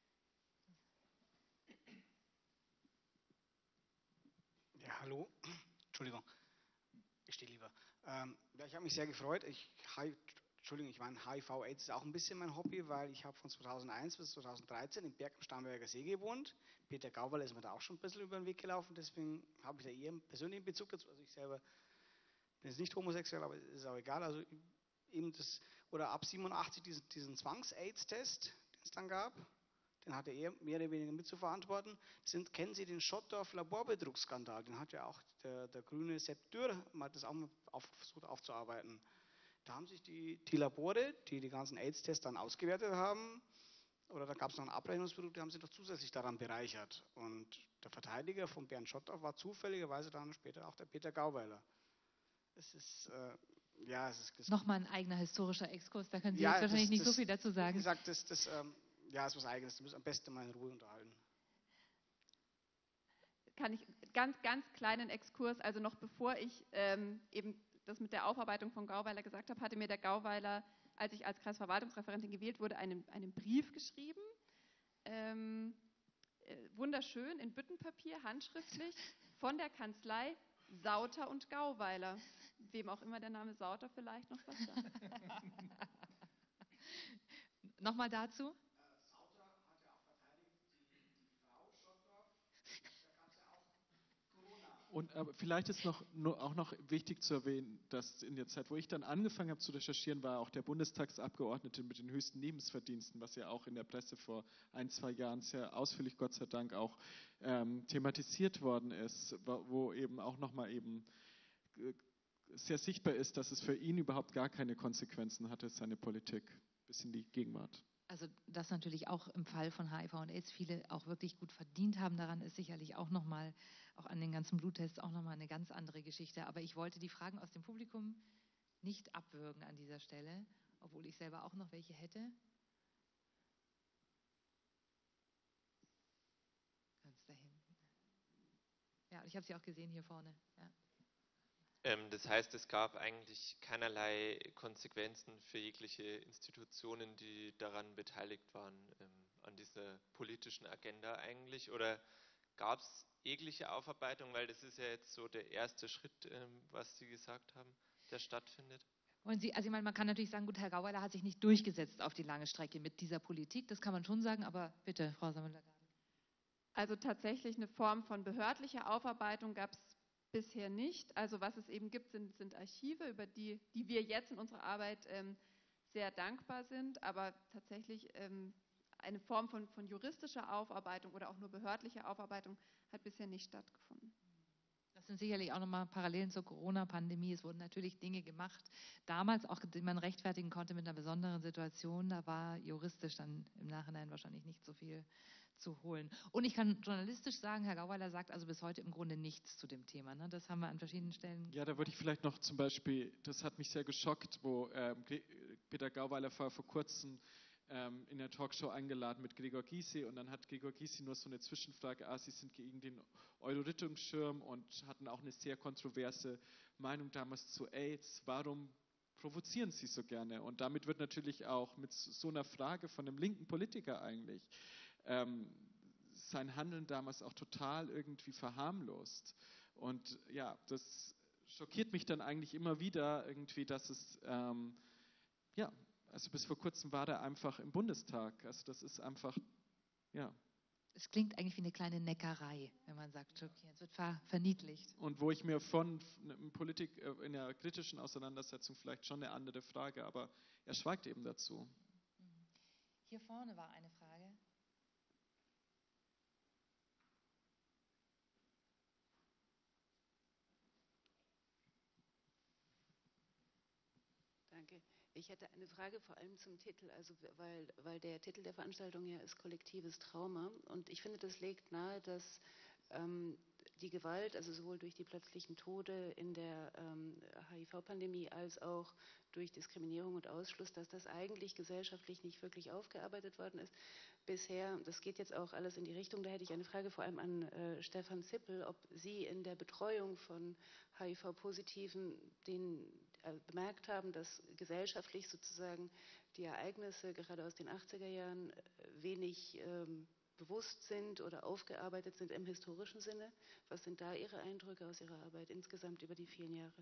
Ja, hallo. Entschuldigung, ich stehe lieber. Ähm, ja, ich habe mich sehr gefreut. Ich, Entschuldigung, ich meine, H I V-Aids ist auch ein bisschen mein Hobby, weil ich habe von zweitausendeins bis zweitausenddreizehn im Berg am Starnberger See gewohnt. Peter Gauweiler ist mir da auch schon ein bisschen über den Weg gelaufen, deswegen habe ich da eher einen persönlichen Bezug dazu. Also ich selber bin jetzt nicht homosexuell, aber ist auch egal. Also eben das, oder ab siebenundachtzig diesen, diesen Zwangs-Aids-Test, den es dann gab, den hatte er mehr oder weniger mit zu verantworten. Sind, kennen Sie den Schottdorf Laborbetrugsskandal? Den hat ja auch der, der grüne Sepp Dürr mal das auch auf, versucht aufzuarbeiten. Da haben sich die, die Labore, die die ganzen AIDS-Tests dann ausgewertet haben, oder da gab es noch ein Abrechnungsprodukt, die haben sich doch zusätzlich daran bereichert. Und der Verteidiger von Bernd Schottdorf war zufälligerweise dann später auch der Peter Gauweiler. Es ist, äh, ja, es ist... Nochmal ein eigener historischer Exkurs, da können Sie ja, jetzt wahrscheinlich das, nicht das, so viel dazu sagen. Wie gesagt, das, das ähm, ja, ist was Eigenes, da müssen wir am besten mal in Ruhe unterhalten. Kann ich ganz, ganz kleinen Exkurs, also noch bevor ich ähm, eben das mit der Aufarbeitung von Gauweiler gesagt habe, hatte mir der Gauweiler, als ich als Kreisverwaltungsreferentin gewählt wurde, einen, einen Brief geschrieben, ähm, äh, wunderschön, in Büttenpapier, handschriftlich, von der Kanzlei Sauter und Gauweiler. Wem auch immer der Name Sauter vielleicht noch was sagt. Nochmal dazu? Und aber vielleicht ist noch, nur, auch noch wichtig zu erwähnen, dass in der Zeit, wo ich dann angefangen habe zu recherchieren, war auch der Bundestagsabgeordnete mit den höchsten Lebensverdiensten, was ja auch in der Presse vor ein, zwei Jahren sehr ausführlich, Gott sei Dank, auch ähm, thematisiert worden ist, wo eben auch nochmal eben sehr sichtbar ist, dass es für ihn überhaupt gar keine Konsequenzen hatte, seine Politik, bis in die Gegenwart. Also dass natürlich auch im Fall von H I V und AIDS viele auch wirklich gut verdient haben daran, ist sicherlich auch nochmal, auch an den ganzen Bluttests auch nochmal eine ganz andere Geschichte. Aber ich wollte die Fragen aus dem Publikum nicht abwürgen an dieser Stelle, obwohl ich selber auch noch welche hätte. Ganz da hinten. Ja, ich habe sie auch gesehen hier vorne. Ja. Ähm, das heißt, es gab eigentlich keinerlei Konsequenzen für jegliche Institutionen, die daran beteiligt waren, ähm, an dieser politischen Agenda eigentlich? Oder gab es jegliche Aufarbeitung? Weil das ist ja jetzt so der erste Schritt, ähm, was Sie gesagt haben, der stattfindet. Und Sie, also ich meine, man kann natürlich sagen, gut, Herr Gauweiler hat sich nicht durchgesetzt auf die lange Strecke mit dieser Politik, das kann man schon sagen, aber bitte, Frau Sammelagade. Also tatsächlich eine Form von behördlicher Aufarbeitung gab es bisher nicht. Also was es eben gibt, sind, sind Archive, über die, die wir jetzt in unserer Arbeit ähm, sehr dankbar sind, aber tatsächlich ähm, eine Form von, von juristischer Aufarbeitung oder auch nur behördlicher Aufarbeitung hat bisher nicht stattgefunden. Das sind sicherlich auch nochmal Parallelen zur Corona-Pandemie. Es wurden natürlich Dinge gemacht, damals auch, die man rechtfertigen konnte mit einer besonderen Situation. Da war juristisch dann im Nachhinein wahrscheinlich nicht so viel zu holen. Und ich kann journalistisch sagen, Herr Gauweiler sagt also bis heute im Grunde nichts zu dem Thema. Ne? Das haben wir an verschiedenen Stellen. Ja, da würde ich vielleicht noch zum Beispiel, das hat mich sehr geschockt, wo ähm, Peter Gauweiler vor, vor kurzem ähm, in der Talkshow eingeladen mit Gregor Gysi und dann hat Gregor Gysi nur so eine Zwischenfrage, ah, Sie sind gegen den Euro-Rettungsschirm und hatten auch eine sehr kontroverse Meinung damals zu AIDS. Warum provozieren Sie so gerne? Und damit wird natürlich auch mit so einer Frage von einem linken Politiker eigentlich ähm, sein Handeln damals auch total irgendwie verharmlost. Und ja, das schockiert mich dann eigentlich immer wieder irgendwie, dass es, ähm, ja, also bis vor kurzem war der einfach im Bundestag. Also das ist einfach, ja. Es klingt eigentlich wie eine kleine Neckerei, wenn man sagt, okay, es wird ver verniedlicht. Und wo ich mir von Politik in der kritischen Auseinandersetzung vielleicht schon eine andere Frage, aber er schweigt eben dazu. Hier vorne war eine Frage. Danke. Ich hätte eine Frage vor allem zum Titel, also weil, weil der Titel der Veranstaltung ja ist kollektives Trauma und ich finde, das legt nahe, dass ähm, die Gewalt, also sowohl durch die plötzlichen Tode in der ähm, H I V-Pandemie als auch durch Diskriminierung und Ausschluss, dass das eigentlich gesellschaftlich nicht wirklich aufgearbeitet worden ist bisher. Das geht jetzt auch alles in die Richtung, da hätte ich eine Frage vor allem an äh, Stefan Zippel, ob Sie in der Betreuung von H I V-Positiven den bemerkt haben, dass gesellschaftlich sozusagen die Ereignisse gerade aus den achtziger Jahren wenig ähm, bewusst sind oder aufgearbeitet sind im historischen Sinne. Was sind da Ihre Eindrücke aus Ihrer Arbeit insgesamt über die vielen Jahre?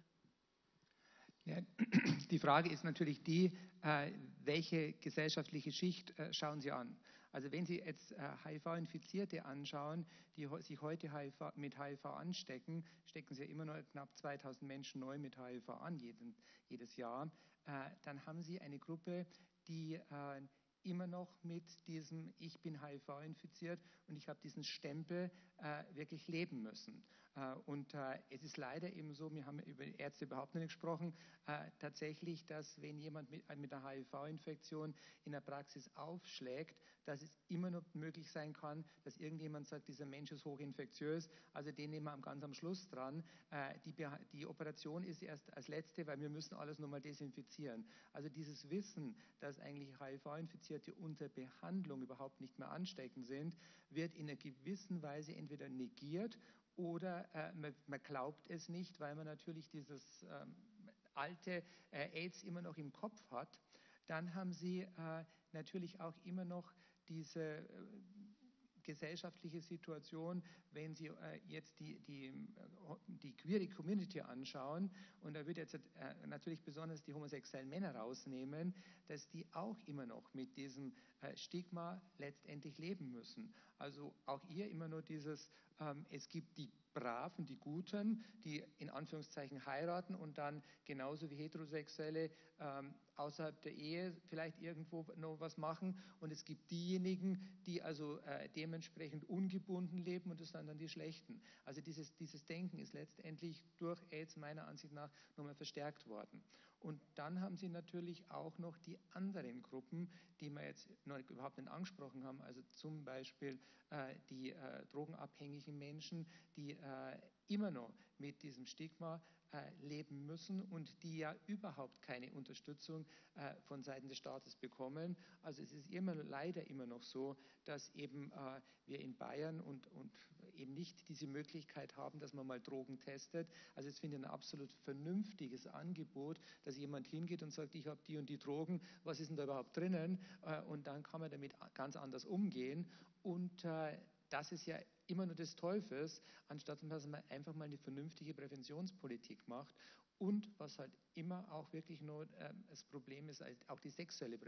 Ja, die Frage ist natürlich die, äh, welche gesellschaftliche Schicht äh, schauen Sie an? Also wenn Sie jetzt äh, H I V-Infizierte anschauen, die sich heute H I V, mit H I V anstecken, stecken Sie ja immer noch knapp zweitausend Menschen neu mit H I V an jeden, jedes Jahr, äh, dann haben Sie eine Gruppe, die äh, immer noch mit diesem Ich bin H I V-infiziert und ich habe diesen Stempel äh, wirklich leben müssen. Äh, und äh, es ist leider eben so, wir haben über Ärzte überhaupt nicht gesprochen, äh, tatsächlich, dass wenn jemand mit, mit einer H I V-Infektion in der Praxis aufschlägt, dass es immer noch möglich sein kann, dass irgendjemand sagt, dieser Mensch ist hochinfektiös, also den nehmen wir ganz am Schluss dran. Äh, die, die Operation ist erst als letzte, weil wir müssen alles nochmal desinfizieren. Also dieses Wissen, dass eigentlich H I V-Infizierte unter Behandlung überhaupt nicht mehr ansteckend sind, wird in einer gewissen Weise entweder negiert oder äh, man, man glaubt es nicht, weil man natürlich dieses ähm, alte äh, AIDS immer noch im Kopf hat. Dann haben Sie äh, natürlich auch immer noch diese äh, gesellschaftliche Situation, wenn Sie äh, jetzt die, die, die queere Community anschauen, und da würde jetzt äh, natürlich besonders die homosexuellen Männer rausnehmen, dass die auch immer noch mit diesem äh, Stigma letztendlich leben müssen. Also auch hier immer nur dieses, ähm, es gibt die Braven, die Guten, die in Anführungszeichen heiraten und dann genauso wie Heterosexuelle ähm, außerhalb der Ehe vielleicht irgendwo noch was machen. Und es gibt diejenigen, die also äh, dementsprechend ungebunden leben, und das sind dann die Schlechten. Also dieses, dieses Denken ist letztendlich durch AIDS meiner Ansicht nach nochmal verstärkt worden. Und dann haben Sie natürlich auch noch die anderen Gruppen, die wir jetzt noch überhaupt nicht angesprochen haben, also zum Beispiel äh, die äh, drogenabhängigen Menschen, die äh, immer noch mit diesem Stigma äh, leben müssen und die ja überhaupt keine Unterstützung äh, von Seiten des Staates bekommen. Also es ist immer leider immer noch so, dass eben äh, wir in Bayern und, und eben nicht diese Möglichkeit haben, dass man mal Drogen testet. Also es finde ich ein absolut vernünftiges Angebot, dass jemand hingeht und sagt, ich habe die und die Drogen, was ist denn da überhaupt drinnen? Äh, und dann kann man damit ganz anders umgehen. Und äh, das ist ja immer nur des Teufels, anstatt dass man einfach mal eine vernünftige Präventionspolitik macht. Und was halt immer auch wirklich nur äh, das Problem ist, auch die sexuelle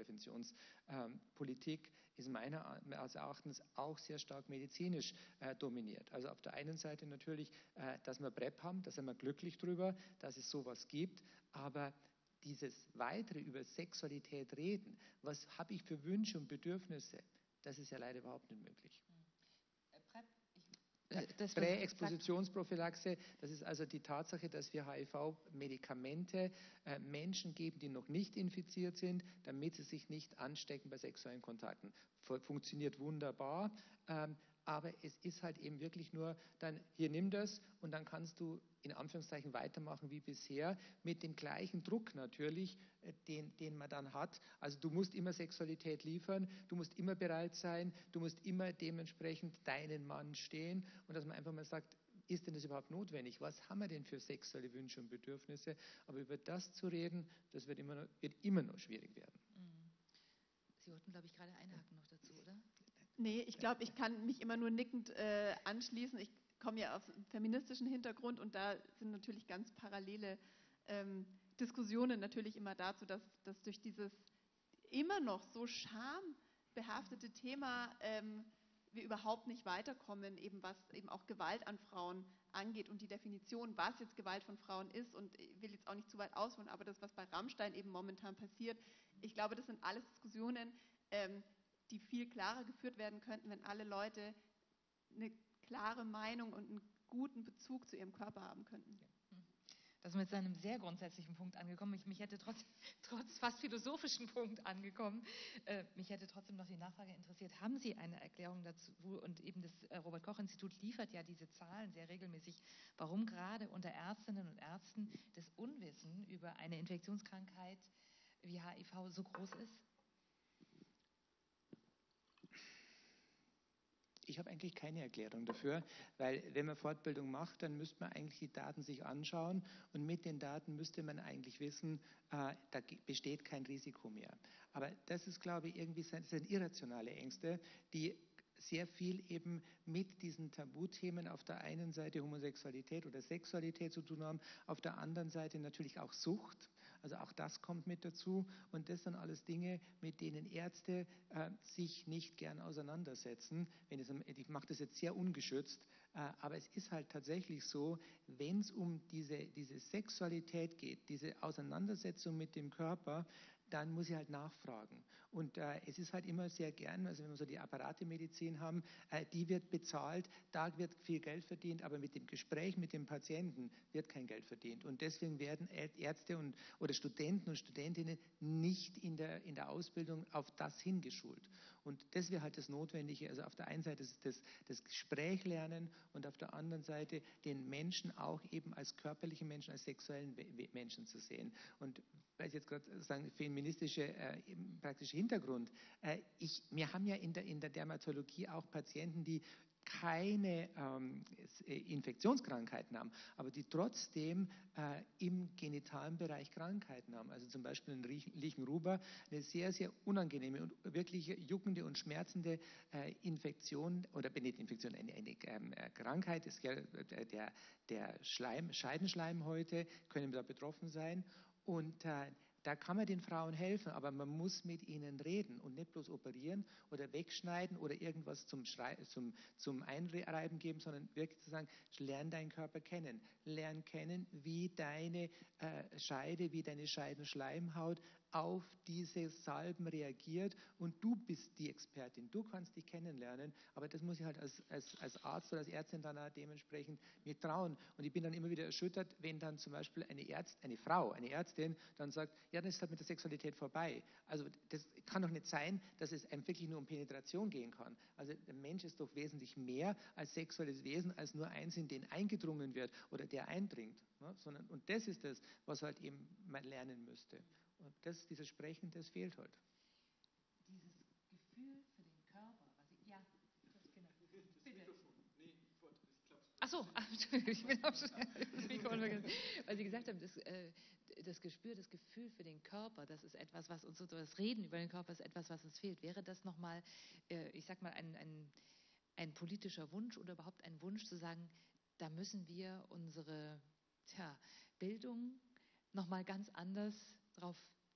Präventionspolitik ähm, ist meiner meines Erachtens auch sehr stark medizinisch äh, dominiert. Also auf der einen Seite natürlich, äh, dass wir PrEP haben, da sind wir glücklich drüber, dass es sowas gibt, aber dieses weitere über Sexualität reden, was habe ich für Wünsche und Bedürfnisse, das ist ja leider überhaupt nicht möglich. Das Präexpositionsprophylaxe, das ist also die Tatsache, dass wir H I V-Medikamente äh, Menschen geben, die noch nicht infiziert sind, damit sie sich nicht anstecken bei sexuellen Kontakten. Funktioniert wunderbar, ähm, aber es ist halt eben wirklich nur dann, hier nimm das und dann kannst du in Anführungszeichen weitermachen wie bisher, mit dem gleichen Druck natürlich, äh, den, den man dann hat. Also du musst immer Sexualität liefern, du musst immer bereit sein, du musst immer dementsprechend deinen Mann stehen und dass man einfach mal sagt, ist denn das überhaupt notwendig? Was haben wir denn für sexuelle Wünsche und Bedürfnisse? Aber über das zu reden, das wird immer noch, wird immer noch schwierig werden. Sie wollten, glaube ich, gerade einhaken noch dazu, oder? Nee, ich glaube, ich kann mich immer nur nickend äh, anschließen. Ich komme ja aus einem feministischen Hintergrund und da sind natürlich ganz parallele ähm, Diskussionen natürlich immer dazu, dass, dass durch dieses immer noch so schambehaftete Thema ähm, wir überhaupt nicht weiterkommen, eben was eben auch Gewalt an Frauen angeht und die Definition, was jetzt Gewalt von Frauen ist, und ich will jetzt auch nicht zu weit ausholen, aber das, was bei Rammstein eben momentan passiert, ich glaube, das sind alles Diskussionen, ähm, die viel klarer geführt werden könnten, wenn alle Leute eine klare Meinung und einen guten Bezug zu ihrem Körper haben könnten. Da sind wir jetzt an einem sehr grundsätzlichen Punkt angekommen. Ich, mich hätte trotz, trotz fast philosophischen Punkt angekommen. Äh, mich hätte trotzdem noch die Nachfrage interessiert. Haben Sie eine Erklärung dazu? Und eben das äh, Robert-Koch-Institut liefert ja diese Zahlen sehr regelmäßig. Warum gerade unter Ärztinnen und Ärzten das Unwissen über eine Infektionskrankheit wie H I V so groß ist? Ich habe eigentlich keine Erklärung dafür, weil wenn man Fortbildung macht, dann müsste man eigentlich die Daten sich anschauen und mit den Daten müsste man eigentlich wissen, äh, da besteht kein Risiko mehr. Aber das ist, glaube ich, irgendwie sind, sind irrationale Ängste, die sehr viel eben mit diesen Tabuthemen auf der einen Seite Homosexualität oder Sexualität zu tun haben, auf der anderen Seite natürlich auch Sucht. Also auch das kommt mit dazu und das sind alles Dinge, mit denen Ärzte äh, sich nicht gern auseinandersetzen. Wenn es, ich mache das jetzt sehr ungeschützt, äh, aber es ist halt tatsächlich so, wenn es um diese, diese Sexualität geht, diese Auseinandersetzung mit dem Körper, dann muss ich halt nachfragen. Und äh, es ist halt immer sehr gern, also wenn wir so die Apparatemedizin haben, äh, die wird bezahlt, da wird viel Geld verdient, aber mit dem Gespräch mit dem Patienten wird kein Geld verdient. Und deswegen werden Ärzte und, oder Studenten und Studentinnen nicht in der, in der Ausbildung auf das hingeschult. Und das wäre halt das Notwendige, also auf der einen Seite das, das, das Gespräch lernen und auf der anderen Seite den Menschen auch eben als körperliche Menschen, als sexuellen Menschen zu sehen. Und weil Sie jetzt gerade sagen, feministische äh, praktische Hintergrund, äh, ich, wir haben ja in der, in der Dermatologie auch Patienten, die keine ähm, Infektionskrankheiten haben, aber die trotzdem äh, im genitalen Bereich Krankheiten haben. Also zum Beispiel ein Lichenruber, eine sehr, sehr unangenehme und wirklich juckende und schmerzende äh, Infektion, oder nicht Infektion, eine, eine ähm, Krankheit, ist der, der, der Schleim, Scheidenschleimhäute können da betroffen sein. Und äh, da kann man den Frauen helfen, aber man muss mit ihnen reden und nicht bloß operieren oder wegschneiden oder irgendwas zum, Schrei zum, zum Einreiben geben, sondern wirklich zu sagen, lern deinen Körper kennen. Lern kennen, wie deine äh, Scheide, wie deine Scheidenschleimhaut auf diese Salben reagiert und du bist die Expertin, du kannst dich kennenlernen, aber das muss ich halt als, als, als Arzt oder als Ärztin dann auch dementsprechend mir trauen. Und ich bin dann immer wieder erschüttert, wenn dann zum Beispiel eine Ärzt, eine Frau, eine Ärztin dann sagt, ja, dann ist halt mit der Sexualität vorbei. Also das kann doch nicht sein, dass es einem wirklich nur um Penetration gehen kann. Also der Mensch ist doch wesentlich mehr als sexuelles Wesen, als nur eins, in den eingedrungen wird oder der eindringt. Ne? Sondern, und das ist das, was halt eben man lernen müsste. Und das, dieses Sprechen, das fehlt halt. Dieses Gefühl für den Körper, was ich, ja, das, genau. Das Bitte. Mikrofon. Nee, ich wollte, ich glaube. Ach so, ich bin auch schon das Mikrofon vergessen. Weil Sie gesagt haben, das, äh, das Gespür, das Gefühl für den Körper, das ist etwas, was uns, so das Reden über den Körper ist etwas, was uns fehlt. Wäre das nochmal, äh, ich sag mal, ein, ein, ein politischer Wunsch oder überhaupt ein Wunsch zu sagen, da müssen wir unsere tja, Bildung nochmal ganz anders drauf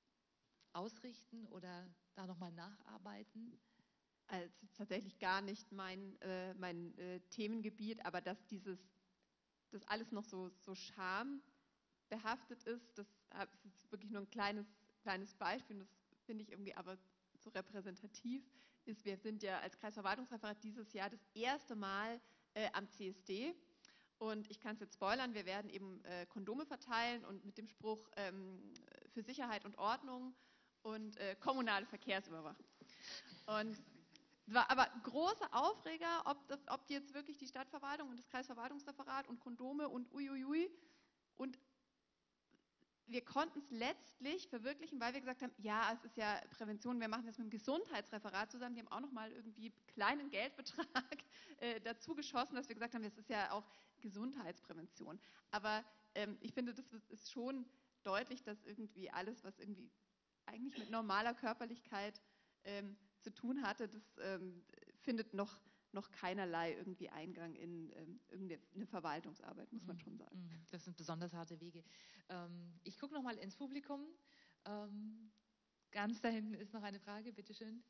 ausrichten oder da nochmal nacharbeiten? Also tatsächlich gar nicht mein, äh, mein äh, Themengebiet, aber dass dieses, das alles noch so, so schambehaftet ist, das ist wirklich nur ein kleines, kleines Beispiel, und das finde ich irgendwie aber so repräsentativ ist. Wir sind ja als Kreisverwaltungsreferat dieses Jahr das erste Mal äh, am C S D. Und ich kann es jetzt spoilern, wir werden eben äh, Kondome verteilen und mit dem Spruch ähm, für Sicherheit und Ordnung und äh, kommunale Verkehrsüberwachung. Und war aber großer Aufreger, ob, das, ob die jetzt wirklich die Stadtverwaltung und das Kreisverwaltungsreferat und Kondome und uiuiui. Und wir konnten es letztlich verwirklichen, weil wir gesagt haben, ja, es ist ja Prävention, wir machen das mit dem Gesundheitsreferat zusammen, die haben auch nochmal irgendwie einen kleinen Geldbetrag äh, dazu geschossen, dass wir gesagt haben, das ist ja auch Gesundheitsprävention. Aber ähm, ich finde, das ist schon deutlich, dass irgendwie alles, was irgendwie eigentlich mit normaler Körperlichkeit ähm, zu tun hatte, das ähm, findet noch, noch keinerlei irgendwie Eingang in ähm, irgendeine Verwaltungsarbeit, muss man schon sagen. Das sind besonders harte Wege. Ähm, ich gucke noch mal ins Publikum. Ähm, ganz da hinten ist noch eine Frage, bitteschön.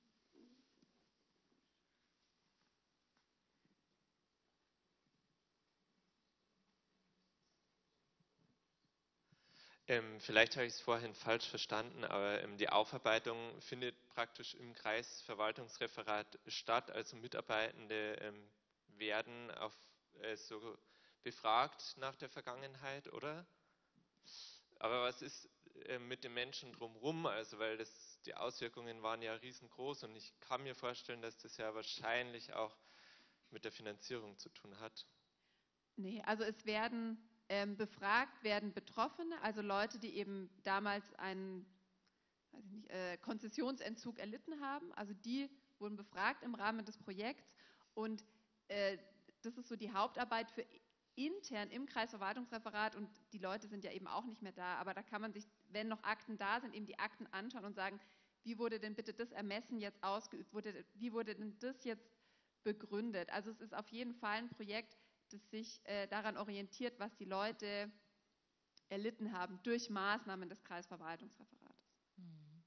Ähm, vielleicht habe ich es vorhin falsch verstanden, aber ähm, die Aufarbeitung findet praktisch im Kreisverwaltungsreferat statt. Also Mitarbeitende ähm, werden auf, äh, so befragt nach der Vergangenheit, oder? Aber was ist äh, mit den Menschen drumherum? Also weil das, die Auswirkungen waren ja riesengroß und ich kann mir vorstellen, dass das ja wahrscheinlich auch mit der Finanzierung zu tun hat. Nee, also es werden ähm, befragt, werden Betroffene, also Leute, die eben damals einen weiß ich nicht, äh, Konzessionsentzug erlitten haben, also die wurden befragt im Rahmen des Projekts und äh, das ist so die Hauptarbeit für intern im Kreisverwaltungsreferat und die Leute sind ja eben auch nicht mehr da, aber da kann man sich, wenn noch Akten da sind, eben die Akten anschauen und sagen, wie wurde denn bitte das Ermessen jetzt ausgeübt, wurde, wie wurde denn das jetzt begründet? Also es ist auf jeden Fall ein Projekt, das sich äh, daran orientiert, was die Leute erlitten haben durch Maßnahmen des Kreisverwaltungsreferates. Hm.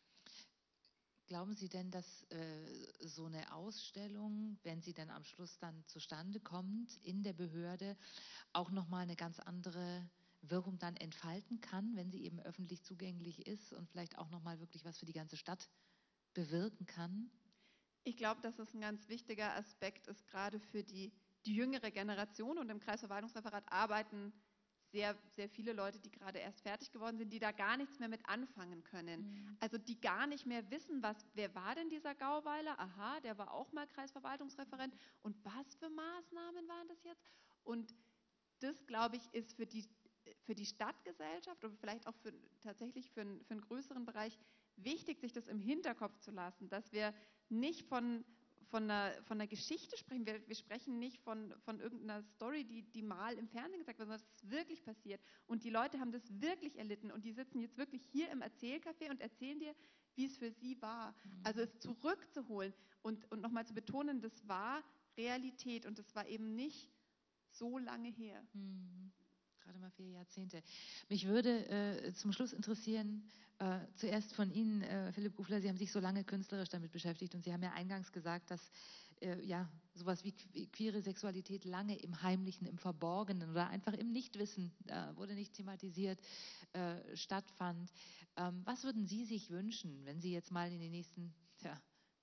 Glauben Sie denn, dass äh, so eine Ausstellung, wenn sie dann am Schluss dann zustande kommt, in der Behörde auch nochmal eine ganz andere Wirkung dann entfalten kann, wenn sie eben öffentlich zugänglich ist und vielleicht auch nochmal wirklich was für die ganze Stadt bewirken kann? Ich glaube, dass es ein ganz wichtiger Aspekt ist, gerade für die, die jüngere Generation. Und im Kreisverwaltungsreferat arbeiten sehr, sehr viele Leute, die gerade erst fertig geworden sind, die da gar nichts mehr mit anfangen können. Mhm. Also die gar nicht mehr wissen, was, wer war denn dieser Gauweiler? Aha, der war auch mal Kreisverwaltungsreferent. Und was für Maßnahmen waren das jetzt? Und das, glaube ich, ist für die, für die Stadtgesellschaft oder vielleicht auch für, tatsächlich für, einen, für einen größeren Bereich wichtig, sich das im Hinterkopf zu lassen, dass wir nicht von, von, einer, von einer Geschichte sprechen, wir, wir sprechen nicht von, von irgendeiner Story, die, die mal im Fernsehen gesagt wird, sondern es ist wirklich passiert und die Leute haben das wirklich erlitten und die sitzen jetzt wirklich hier im Erzählcafé und erzählen dir, wie es für sie war. Mhm. Also es zurückzuholen und, und nochmal zu betonen, das war Realität und das war eben nicht so lange her. Mhm. Gerade mal vier Jahrzehnte. Mich würde äh, zum Schluss interessieren, äh, zuerst von Ihnen, äh, Philipp Gufler, Sie haben sich so lange künstlerisch damit beschäftigt und Sie haben ja eingangs gesagt, dass äh, ja, sowas wie queere Sexualität lange im Heimlichen, im Verborgenen oder einfach im Nichtwissen, äh, wurde nicht thematisiert, äh, stattfand. Ähm, was würden Sie sich wünschen, wenn Sie jetzt mal in die nächsten ja,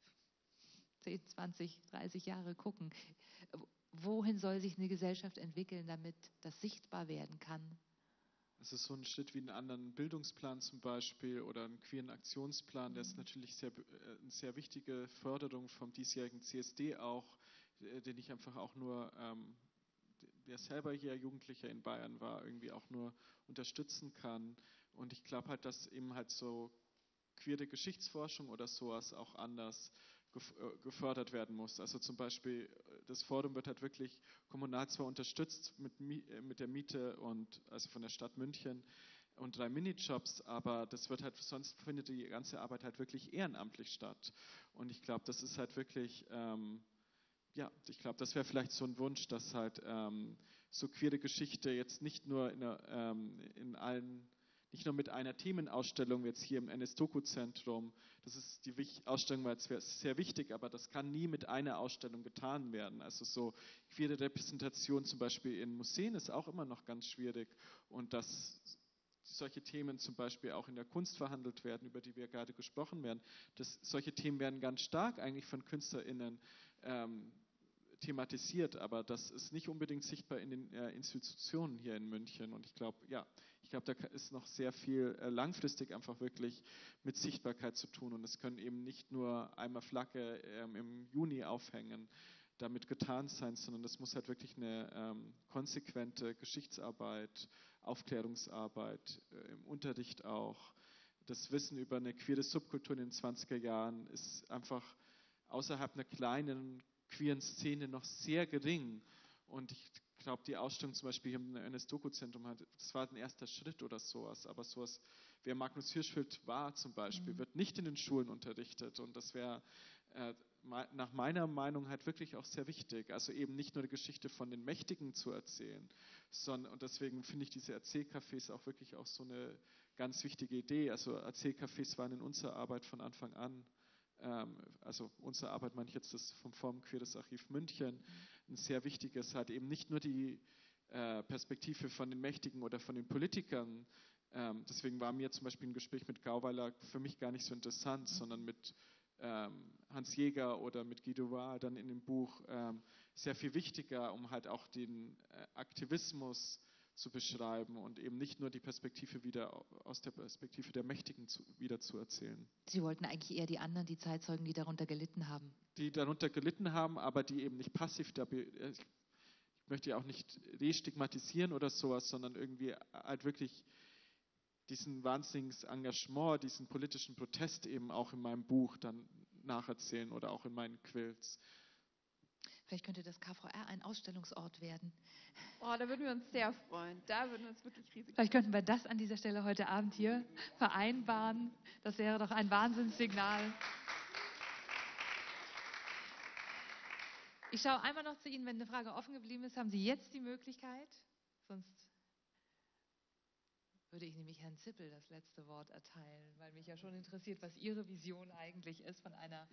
zehn, zwanzig, dreißig Jahre gucken? Wohin soll sich eine Gesellschaft entwickeln, damit das sichtbar werden kann? Es ist so ein Schritt wie einen anderen Bildungsplan zum Beispiel oder einen queeren Aktionsplan. Der ist natürlich sehr, eine sehr wichtige Förderung vom diesjährigen C S D auch, den ich einfach auch nur, ähm, wer selber hier Jugendlicher in Bayern war, irgendwie auch nur unterstützen kann. Und ich glaube halt, dass eben halt so queere Geschichtsforschung oder sowas auch anders gefördert werden muss. Also zum Beispiel, das Forum wird halt wirklich kommunal zwar unterstützt mit, mit der Miete und also von der Stadt München und drei Minijobs, aber das wird halt, sonst findet die ganze Arbeit halt wirklich ehrenamtlich statt. Und ich glaube, das ist halt wirklich, ähm, ja, ich glaube, das wäre vielleicht so ein Wunsch, dass halt ähm, so queere Geschichte jetzt nicht nur in, ähm, in allen nicht nur mit einer Themenausstellung jetzt hier im N S-Doku-Zentrum, das ist die Ausstellung war jetzt sehr wichtig, aber das kann nie mit einer Ausstellung getan werden. Also so queere Repräsentation zum Beispiel in Museen ist auch immer noch ganz schwierig und dass solche Themen zum Beispiel auch in der Kunst verhandelt werden, über die wir gerade gesprochen werden, dass solche Themen werden ganz stark eigentlich von KünstlerInnen ähm, thematisiert, aber das ist nicht unbedingt sichtbar in den äh, Institutionen hier in München. Und ich glaube, ja, ich glaube, da ist noch sehr viel äh, langfristig einfach wirklich mit Sichtbarkeit zu tun. Und es können eben nicht nur einmal Flagge ähm, im Juni aufhängen, damit getan sein, sondern das muss halt wirklich eine ähm, konsequente Geschichtsarbeit, Aufklärungsarbeit, äh, im Unterricht auch. Das Wissen über eine queere Subkultur in den zwanziger Jahren ist einfach außerhalb einer kleinen queeren Szene noch sehr gering. Und ich glaube, die Ausstellung zum Beispiel hier im N S-Doku-Zentrum, hat, das war ein erster Schritt oder sowas. Aber sowas, wer Magnus Hirschfeld war zum Beispiel, mhm. wird nicht in den Schulen unterrichtet. Und das wäre äh, nach meiner Meinung halt wirklich auch sehr wichtig. Also eben nicht nur die Geschichte von den Mächtigen zu erzählen, sondern, und deswegen finde ich diese Erzählcafés auch wirklich auch so eine ganz wichtige Idee. Also Erzählcafés waren in unserer Arbeit von Anfang an, ähm, also unsere Arbeit meine ich jetzt das vom Forum Queeres Archiv München, ein sehr wichtiges, halt eben nicht nur die äh, Perspektive von den Mächtigen oder von den Politikern. Ähm, deswegen war mir zum Beispiel ein Gespräch mit Gauweiler für mich gar nicht so interessant, mhm. sondern mit ähm, Hans Jäger oder mit Guido Wahl dann in dem Buch ähm, sehr viel wichtiger, um halt auch den äh, Aktivismus zu beschreiben und eben nicht nur die Perspektive wieder aus der Perspektive der Mächtigen zu, wieder zu erzählen. Sie wollten eigentlich eher die anderen, die Zeitzeugen, die darunter gelitten haben. Die darunter gelitten haben, aber die eben nicht passiv da, ich möchte ja auch nicht restigmatisieren oder sowas, sondern irgendwie halt wirklich diesen wahnsinniges Engagement, diesen politischen Protest eben auch in meinem Buch dann nacherzählen oder auch in meinen Quills. Vielleicht könnte das K V R ein Ausstellungsort werden. Oh, da würden wir uns sehr freuen. Da würden wir uns wirklich riesig Vielleicht könnten wir das an dieser Stelle heute Abend hier vereinbaren. Das wäre doch ein Wahnsinnssignal. Ich schaue einmal noch zu Ihnen, wenn eine Frage offen geblieben ist, haben Sie jetzt die Möglichkeit. Sonst würde ich nämlich Herrn Zippel das letzte Wort erteilen, weil mich ja schon interessiert, was Ihre Vision eigentlich ist von einer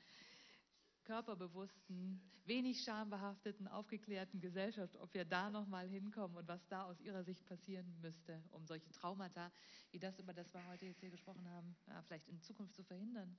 körperbewussten, wenig schambehafteten, aufgeklärten Gesellschaft, ob wir da nochmal hinkommen und was da aus Ihrer Sicht passieren müsste, um solche Traumata, wie das, über das wir heute jetzt hier gesprochen haben, ja, vielleicht in Zukunft zu verhindern.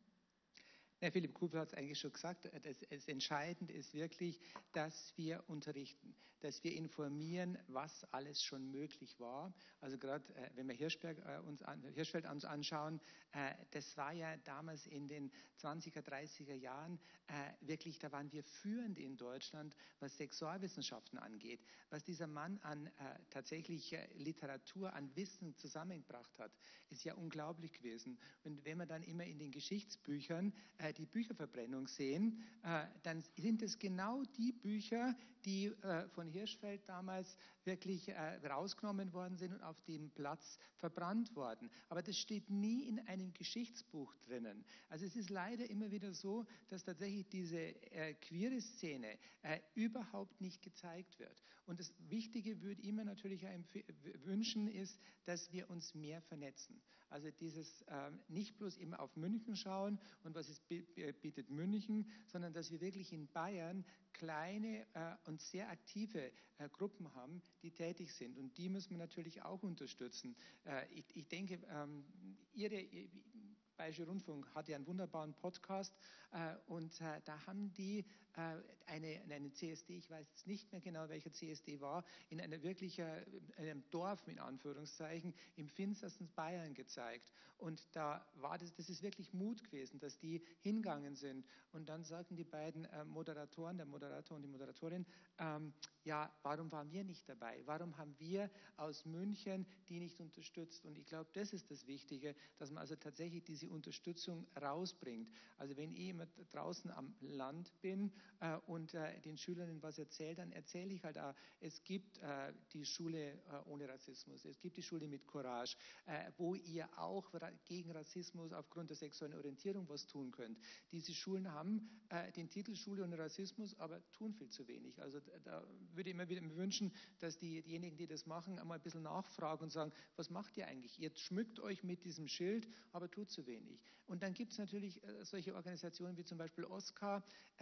Ja, Philipp Kufel hat es eigentlich schon gesagt, das, das Entscheidende ist wirklich, dass wir unterrichten, dass wir informieren, was alles schon möglich war. Also gerade, äh, wenn wir Hirschberg, äh, uns an, Hirschfeld uns anschauen, äh, das war ja damals in den zwanziger, dreißiger Jahren äh, wirklich, da waren wir führend in Deutschland, was Sexualwissenschaften angeht, was dieser Mann an äh, tatsächlich äh, Literatur, an Wissen zusammengebracht hat, ist ja unglaublich gewesen. Und wenn man dann immer in den Geschichtsbüchern äh, die Bücherverbrennung sehen, äh, dann sind es genau die Bücher, die äh, von Hirschfeld damals wirklich äh, rausgenommen worden sind und auf dem Platz verbrannt worden. Aber das steht nie in einem Geschichtsbuch drinnen. Also es ist leider immer wieder so, dass tatsächlich diese äh, queere Szene äh, überhaupt nicht gezeigt wird. Und das Wichtige würde ich mir natürlich wünschen, ist, dass wir uns mehr vernetzen. Also dieses äh, nicht bloß immer auf München schauen und was es bietet München, sondern dass wir wirklich in Bayern kleine äh, und sehr aktive äh, Gruppen haben, die tätig sind. Und die müssen wir natürlich auch unterstützen. Äh, ich, ich denke, ähm, Ihre Bayerische Rundfunk hat ja einen wunderbaren Podcast äh, und äh, da haben die äh, eine, eine C S D, ich weiß jetzt nicht mehr genau, welcher C S D war, in einer wirklich äh, einem Dorf mit Anführungszeichen im finstersten Bayern gezeigt. Und da war das, das ist wirklich Mut gewesen, dass die hingegangen sind. Und dann sagten die beiden äh, Moderatoren, der Moderator und die Moderatorin, ähm, ja, warum waren wir nicht dabei? Warum haben wir aus München die nicht unterstützt? Und ich glaube, das ist das Wichtige, dass man also tatsächlich diese Unterstützung rausbringt. Also wenn ich immer draußen am Land bin äh, und äh, den Schülerinnen was erzähle, dann erzähle ich halt auch, es gibt äh, die Schule äh, ohne Rassismus, es gibt die Schule mit Courage, äh, wo ihr auch gegen Rassismus aufgrund der sexuellen Orientierung was tun könnt. Diese Schulen haben äh, den Titel Schule ohne Rassismus, aber tun viel zu wenig. Also da würde ich immer wieder wünschen, dass die, diejenigen, die das machen, einmal ein bisschen nachfragen und sagen, was macht ihr eigentlich? Ihr schmückt euch mit diesem Schild, aber tut zu wenig. Und dann gibt es natürlich äh, solche Organisationen wie zum Beispiel Oskar. Äh,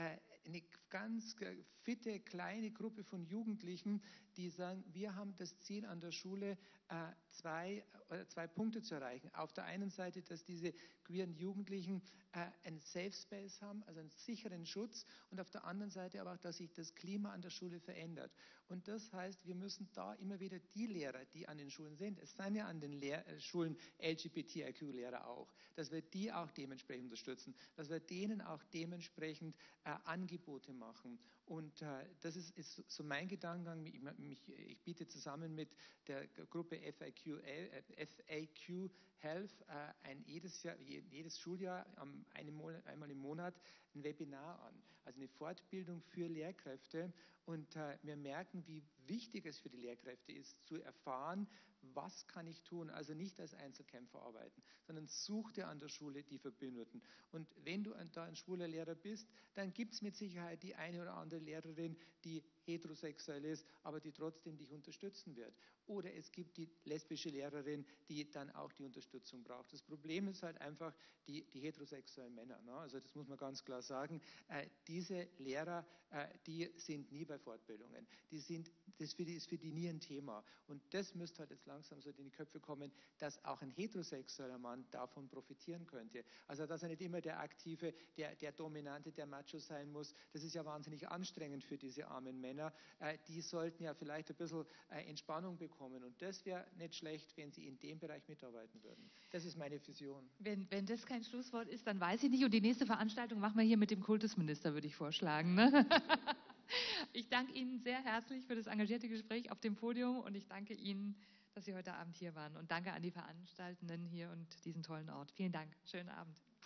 eine ganz fitte, kleine Gruppe von Jugendlichen, die sagen, wir haben das Ziel an der Schule, äh, zwei, äh, zwei Punkte zu erreichen. Auf der einen Seite, dass diese queeren Jugendlichen äh, einen Safe Space haben, also einen sicheren Schutz, und auf der anderen Seite aber auch, dass sich das Klima an der Schule verändert. Und das heißt, wir müssen da immer wieder die Lehrer, die an den Schulen sind, es sind ja an den Lehr- äh, Schulen L G B T I Q-Lehrer auch, dass wir die auch dementsprechend unterstützen, dass wir denen auch dementsprechend äh, Angebote machen. Und äh, das ist, ist so mein Gedankengang. Ich, mich, ich biete zusammen mit der Gruppe F A Q, äh, F A Q Health äh, ein jedes, Jahr, jedes Schuljahr um eine Monat, einmal im Monat ein Webinar an, also eine Fortbildung für Lehrkräfte. Und äh, wir merken, wie wichtig es für die Lehrkräfte ist, zu erfahren, was kann ich tun? Also nicht als Einzelkämpfer arbeiten, sondern such dir an der Schule die Verbündeten. Und wenn du da ein schwuler Lehrer bist, dann gibt es mit Sicherheit die eine oder andere Lehrerin, die heterosexuell ist, aber die trotzdem dich unterstützen wird. Oder es gibt die lesbische Lehrerin, die dann auch die Unterstützung braucht. Das Problem ist halt einfach die, die heterosexuellen Männer. Ne? Also das muss man ganz klar sagen. Äh, diese Lehrer, äh, die sind nie bei Fortbildungen. Die sind, das für die, ist für die nie ein Thema. Und das müsste halt jetzt langsam so in die Köpfe kommen, dass auch ein heterosexueller Mann davon profitieren könnte. Also dass er nicht immer der Aktive, der, der Dominante, der Macho sein muss. Das ist ja wahnsinnig anstrengend für diese armen Männer. Äh, die sollten ja vielleicht ein bisschen äh, Entspannung bekommen. Und das wäre nicht schlecht, wenn sie in dem Bereich mitarbeiten würden. Das ist meine Vision. Wenn, wenn das kein Schlusswort ist, dann weiß ich nicht. Und die nächste Veranstaltung machen wir hier mit dem Kultusminister, würde ich vorschlagen. Ne? Ich danke Ihnen sehr herzlich für das engagierte Gespräch auf dem Podium und ich danke Ihnen, dass Sie heute Abend hier waren. Und danke an die Veranstaltenden hier und diesen tollen Ort. Vielen Dank. Schönen Abend.